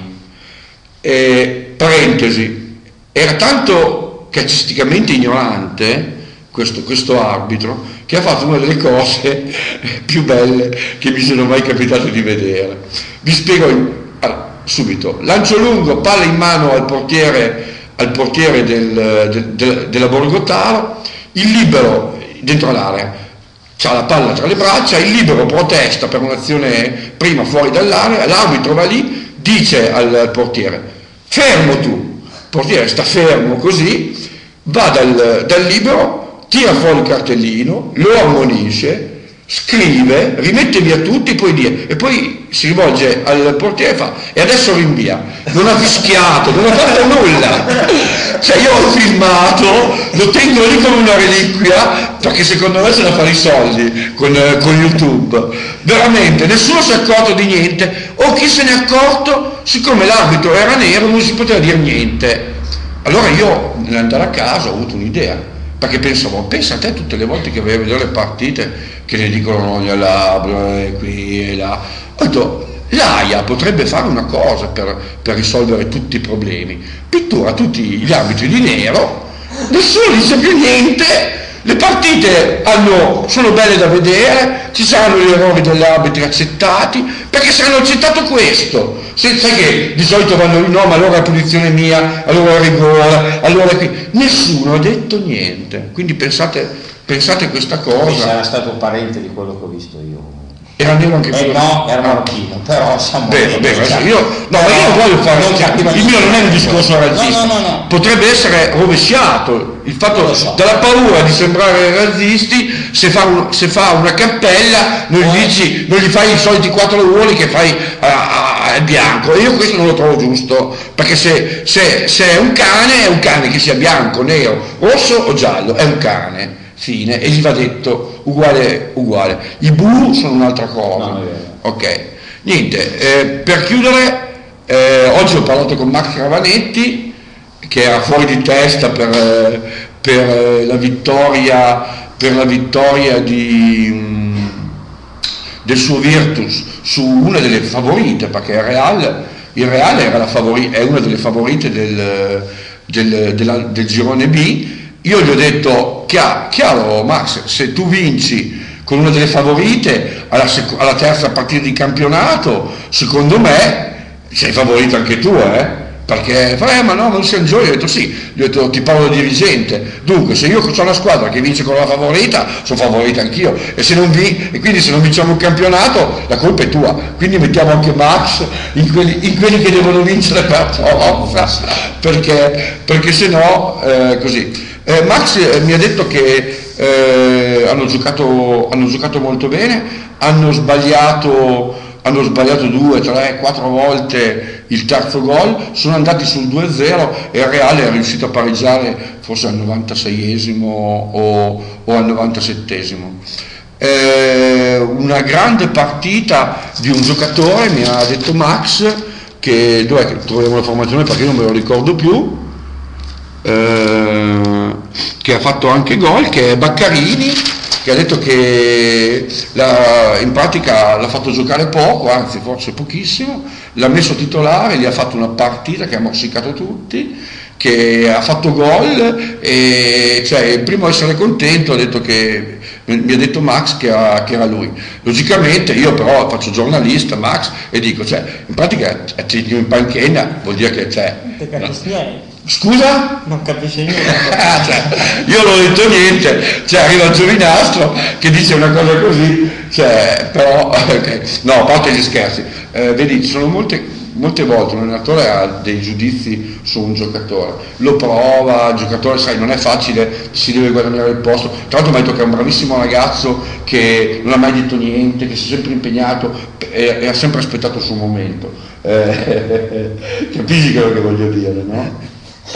Parentesi, era tanto calcisticamente ignorante questo arbitro che ha fatto una delle cose più belle che mi sono mai capitato di vedere. Vi spiego subito. Lancio lungo, palla in mano al portiere della Borgotaro, il libero dentro l'area c'ha la palla tra le braccia, il libero protesta per un'azione prima fuori dall'area, l'arbitro va lì, dice al portiere fermo tu, il portiere sta fermo così, va dal libero, tira fuori il cartellino, lo ammonisce, scrive, rimette via tutti, e poi si rivolge al portiere e fa e adesso rinvia. Non ha fischiato, non ha fatto nulla. Cioè io ho filmato, lo tengo lì come una reliquia, perché secondo me se ne fa i soldi con YouTube. Veramente, nessuno si è accorto di niente, o chi se ne è accorto, siccome l'arbitro era nero non si poteva dire niente. Allora io, nell'andare a casa, ho avuto un'idea, perché pensavo, pensa a te tutte le volte che vai a vedere le partite che ne dicono qui e là. Ho detto, l'AIA potrebbe fare una cosa per risolvere tutti i problemi: pittura tutti gli arbitri di nero, nessuno dice più niente, le partite sono belle da vedere, ci saranno gli errori degli arbitri accettati, perché se hanno accettato questo, sai che di solito vanno no, ma allora è punizione mia, allora è rigore, allora qui, nessuno ha detto niente. Quindi pensate questa cosa. Quindi sarà stato parente di quello che ho visto io. Era nero anche quello. No, era marocchino, però siamo io non voglio fare il mio non è un discorso razzista. No. Potrebbe essere rovesciato il fatto dalla paura di sembrare razzisti. Se fa una cappella non gli fai i soliti 4 ruoli che fai al bianco, e io questo non lo trovo giusto, perché se è un cane che sia bianco, nero, rosso o giallo, è un cane, fine, e gli va detto uguale. I blu sono un'altra cosa. No, ok, Niente, per chiudere, oggi ho parlato con Max Ravanetti, che era fuori di testa per la vittoria del suo Virtus su una delle favorite, perché il Real era è una delle favorite del girone B. Io gli ho detto, chiaro Max, se tu vinci con una delle favorite alla terza partita di campionato, secondo me sei favorito anche tu, perché ma no, non siamo gioia. Io ho detto sì, gli ho detto ti parlo da dirigente, dunque se io ho una squadra che vince con la favorita, sono favorita anch'io, e quindi se non vinciamo il campionato la colpa è tua, quindi mettiamo anche Max in quelli che devono vincere per forza, perché se no così. Max mi ha detto che hanno giocato molto bene, hanno sbagliato 2, 3, 4 volte il terzo gol, sono andati sul 2-0 e il Reale è riuscito a pareggiare forse al 96esimo o al 97esimo. Una grande partita di un giocatore, mi ha detto Max, che dov'è che troviamo la formazione perché io non me lo ricordo più, che ha fatto anche gol, che è Baccarini, che ha detto che in pratica l'ha fatto giocare poco, anzi forse pochissimo, l'ha messo titolare, gli ha fatto una partita che ha morsicato tutti, che ha fatto gol, e cioè il primo a essere contento ha detto che mi ha detto Max che era lui. Logicamente io però faccio giornalista, Max, e dico, cioè in pratica in panchina vuol dire che scusa? Non capisce niente. Io non ho detto niente, arriva il Giovinastro che dice una cosa così, però okay. No, a parte gli scherzi, vedi, ci sono molte volte un allenatore ha dei giudizi su un giocatore, lo prova, il giocatore sai non è facile, si deve guadagnare il posto, tra l'altro mi ha detto che è un bravissimo ragazzo che non ha mai detto niente, che si è sempre impegnato e ha sempre aspettato il suo momento, capisci quello che voglio dire, no?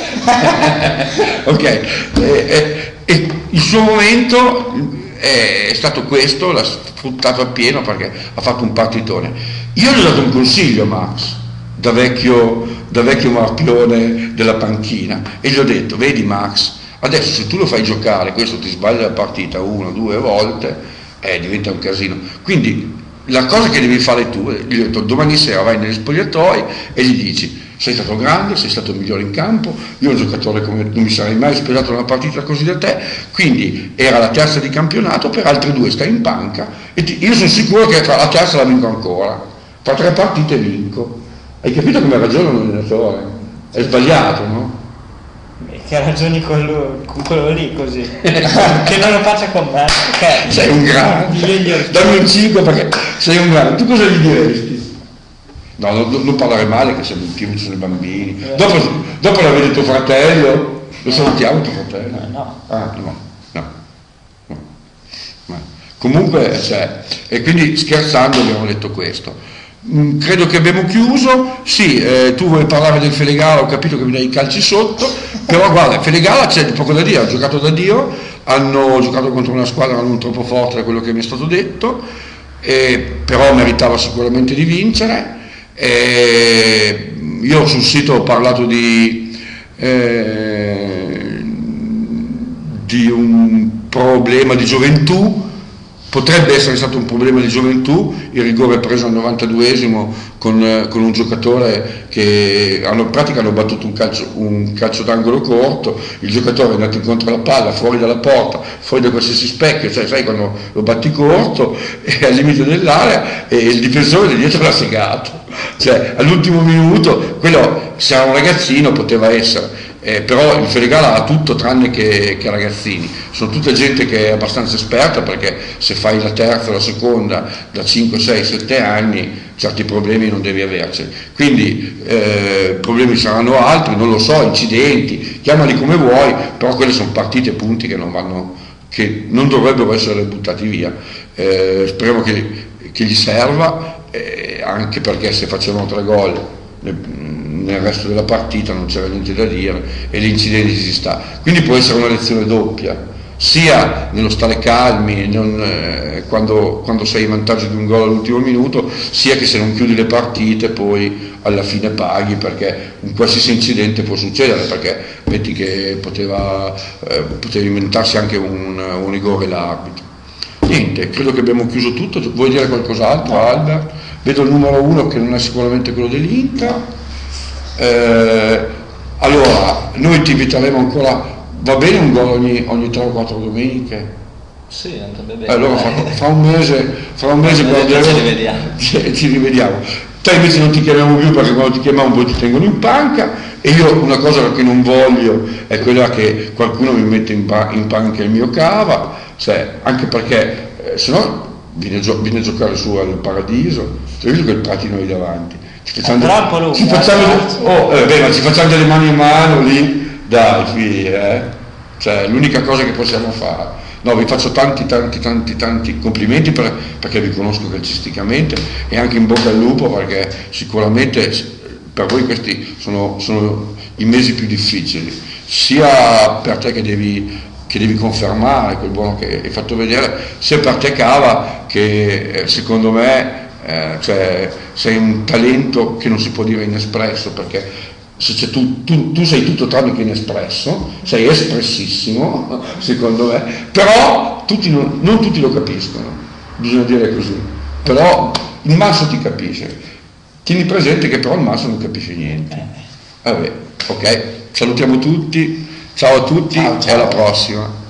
Ok, e il suo momento è stato questo, l'ha sfruttato appieno perché ha fatto un partitone. Io gli ho dato un consiglio a Max, da vecchio marpione della panchina, e gli ho detto, vedi Max, adesso se tu lo fai giocare, questo ti sbaglia la partita 1 o 2 volte, diventa un casino, quindi la cosa che devi fare tu, gli ho detto, domani sera vai negli spogliatoi e gli dici, sei stato grande, sei stato il migliore in campo, io un giocatore come non mi sarei mai aspettato una partita così da te, quindi era la terza di campionato, per altre 2 stai in panca e io sono sicuro che tra la terza la vinco ancora, tra 3 partite vinco. Hai capito come ragiona un allenatore? È sbagliato, no? Che ragioni con quello lì così, che non lo faccia con me, okay. Sei un grande, dammi un 5 perché sei un grande, tu cosa gli diresti? No, non parlare male che siamo in più, ci sono i bambini. Dopo la vede tuo fratello, lo salutiamo tuo fratello? No. Ah, no. Comunque, e quindi scherzando abbiamo detto questo. Credo che abbiamo chiuso. Sì, tu vuoi parlare del Felegala, ho capito che mi dai i calci sotto, però guarda, Felegala c'è poco da dire, ha giocato da Dio, hanno giocato contro una squadra non troppo forte da quello che mi è stato detto, però meritava sicuramente di vincere. Io sul sito ho parlato di un problema di gioventù, potrebbe essere stato un problema di gioventù, il rigore preso al 92esimo con un giocatore che in pratica hanno battuto un calcio d'angolo corto, il giocatore è andato incontro alla palla, fuori dalla porta, fuori da qualsiasi specchio, sai quando lo batti corto, è al limite dell'area e il difensore di dietro l'ha segato, all'ultimo minuto, quello se era un ragazzino poteva essere. Però il Felegala ha tutto tranne che ragazzini, sono tutta gente che è abbastanza esperta, perché se fai la terza o la seconda da 5, 6, 7 anni certi problemi non devi averceli, quindi problemi saranno altri, non lo so, incidenti, chiamali come vuoi, però quelle sono partite e punti che non dovrebbero essere buttati via. Speriamo che gli serva, anche perché se facevano 3 gol nel resto della partita non c'era niente da dire e l'incidente ci sta, quindi può essere una lezione doppia, sia nello stare calmi quando sei in vantaggio di un gol all'ultimo minuto, sia che se non chiudi le partite poi alla fine paghi, perché un qualsiasi incidente può succedere, perché metti che poteva inventarsi anche un rigore l'arbitro. Niente, credo che abbiamo chiuso tutto. Vuoi dire qualcos'altro, Albert? Vedo il numero 1 che non è sicuramente quello dell'Inter. Allora, noi ti inviteremo ancora. Va bene un gol ogni 3 o 4 domeniche? Sì, andrebbe bene. Allora fra un mese quando ci rivediamo. Te invece non ti chiamiamo più, perché quando ti chiamiamo poi ti tengono in panca, e io una cosa che non voglio è quella che qualcuno mi mette in panca il mio Cava, cioè, anche perché se no viene a giocare su al Paradiso. Ti ho visto che il Pratino è davanti. Ci facciamo delle mani in mano lì, dai figli, cioè l'unica cosa che possiamo fare. No, vi faccio tanti complimenti perché vi conosco calcisticamente, e anche in bocca al lupo, perché sicuramente per voi questi sono i mesi più difficili, sia per te che devi confermare quel buono che hai fatto vedere, sia per te Cava, che secondo me cioè, sei un talento che non si può dire inespresso, perché tu sei tutto tranne che inespresso, sei espressissimo secondo me, però non tutti lo capiscono, bisogna dire così, però il masso ti capisce. Tieni presente che però il masso non capisce niente. Vabbè, ok, salutiamo tutti, ciao a tutti, ciao. E alla prossima.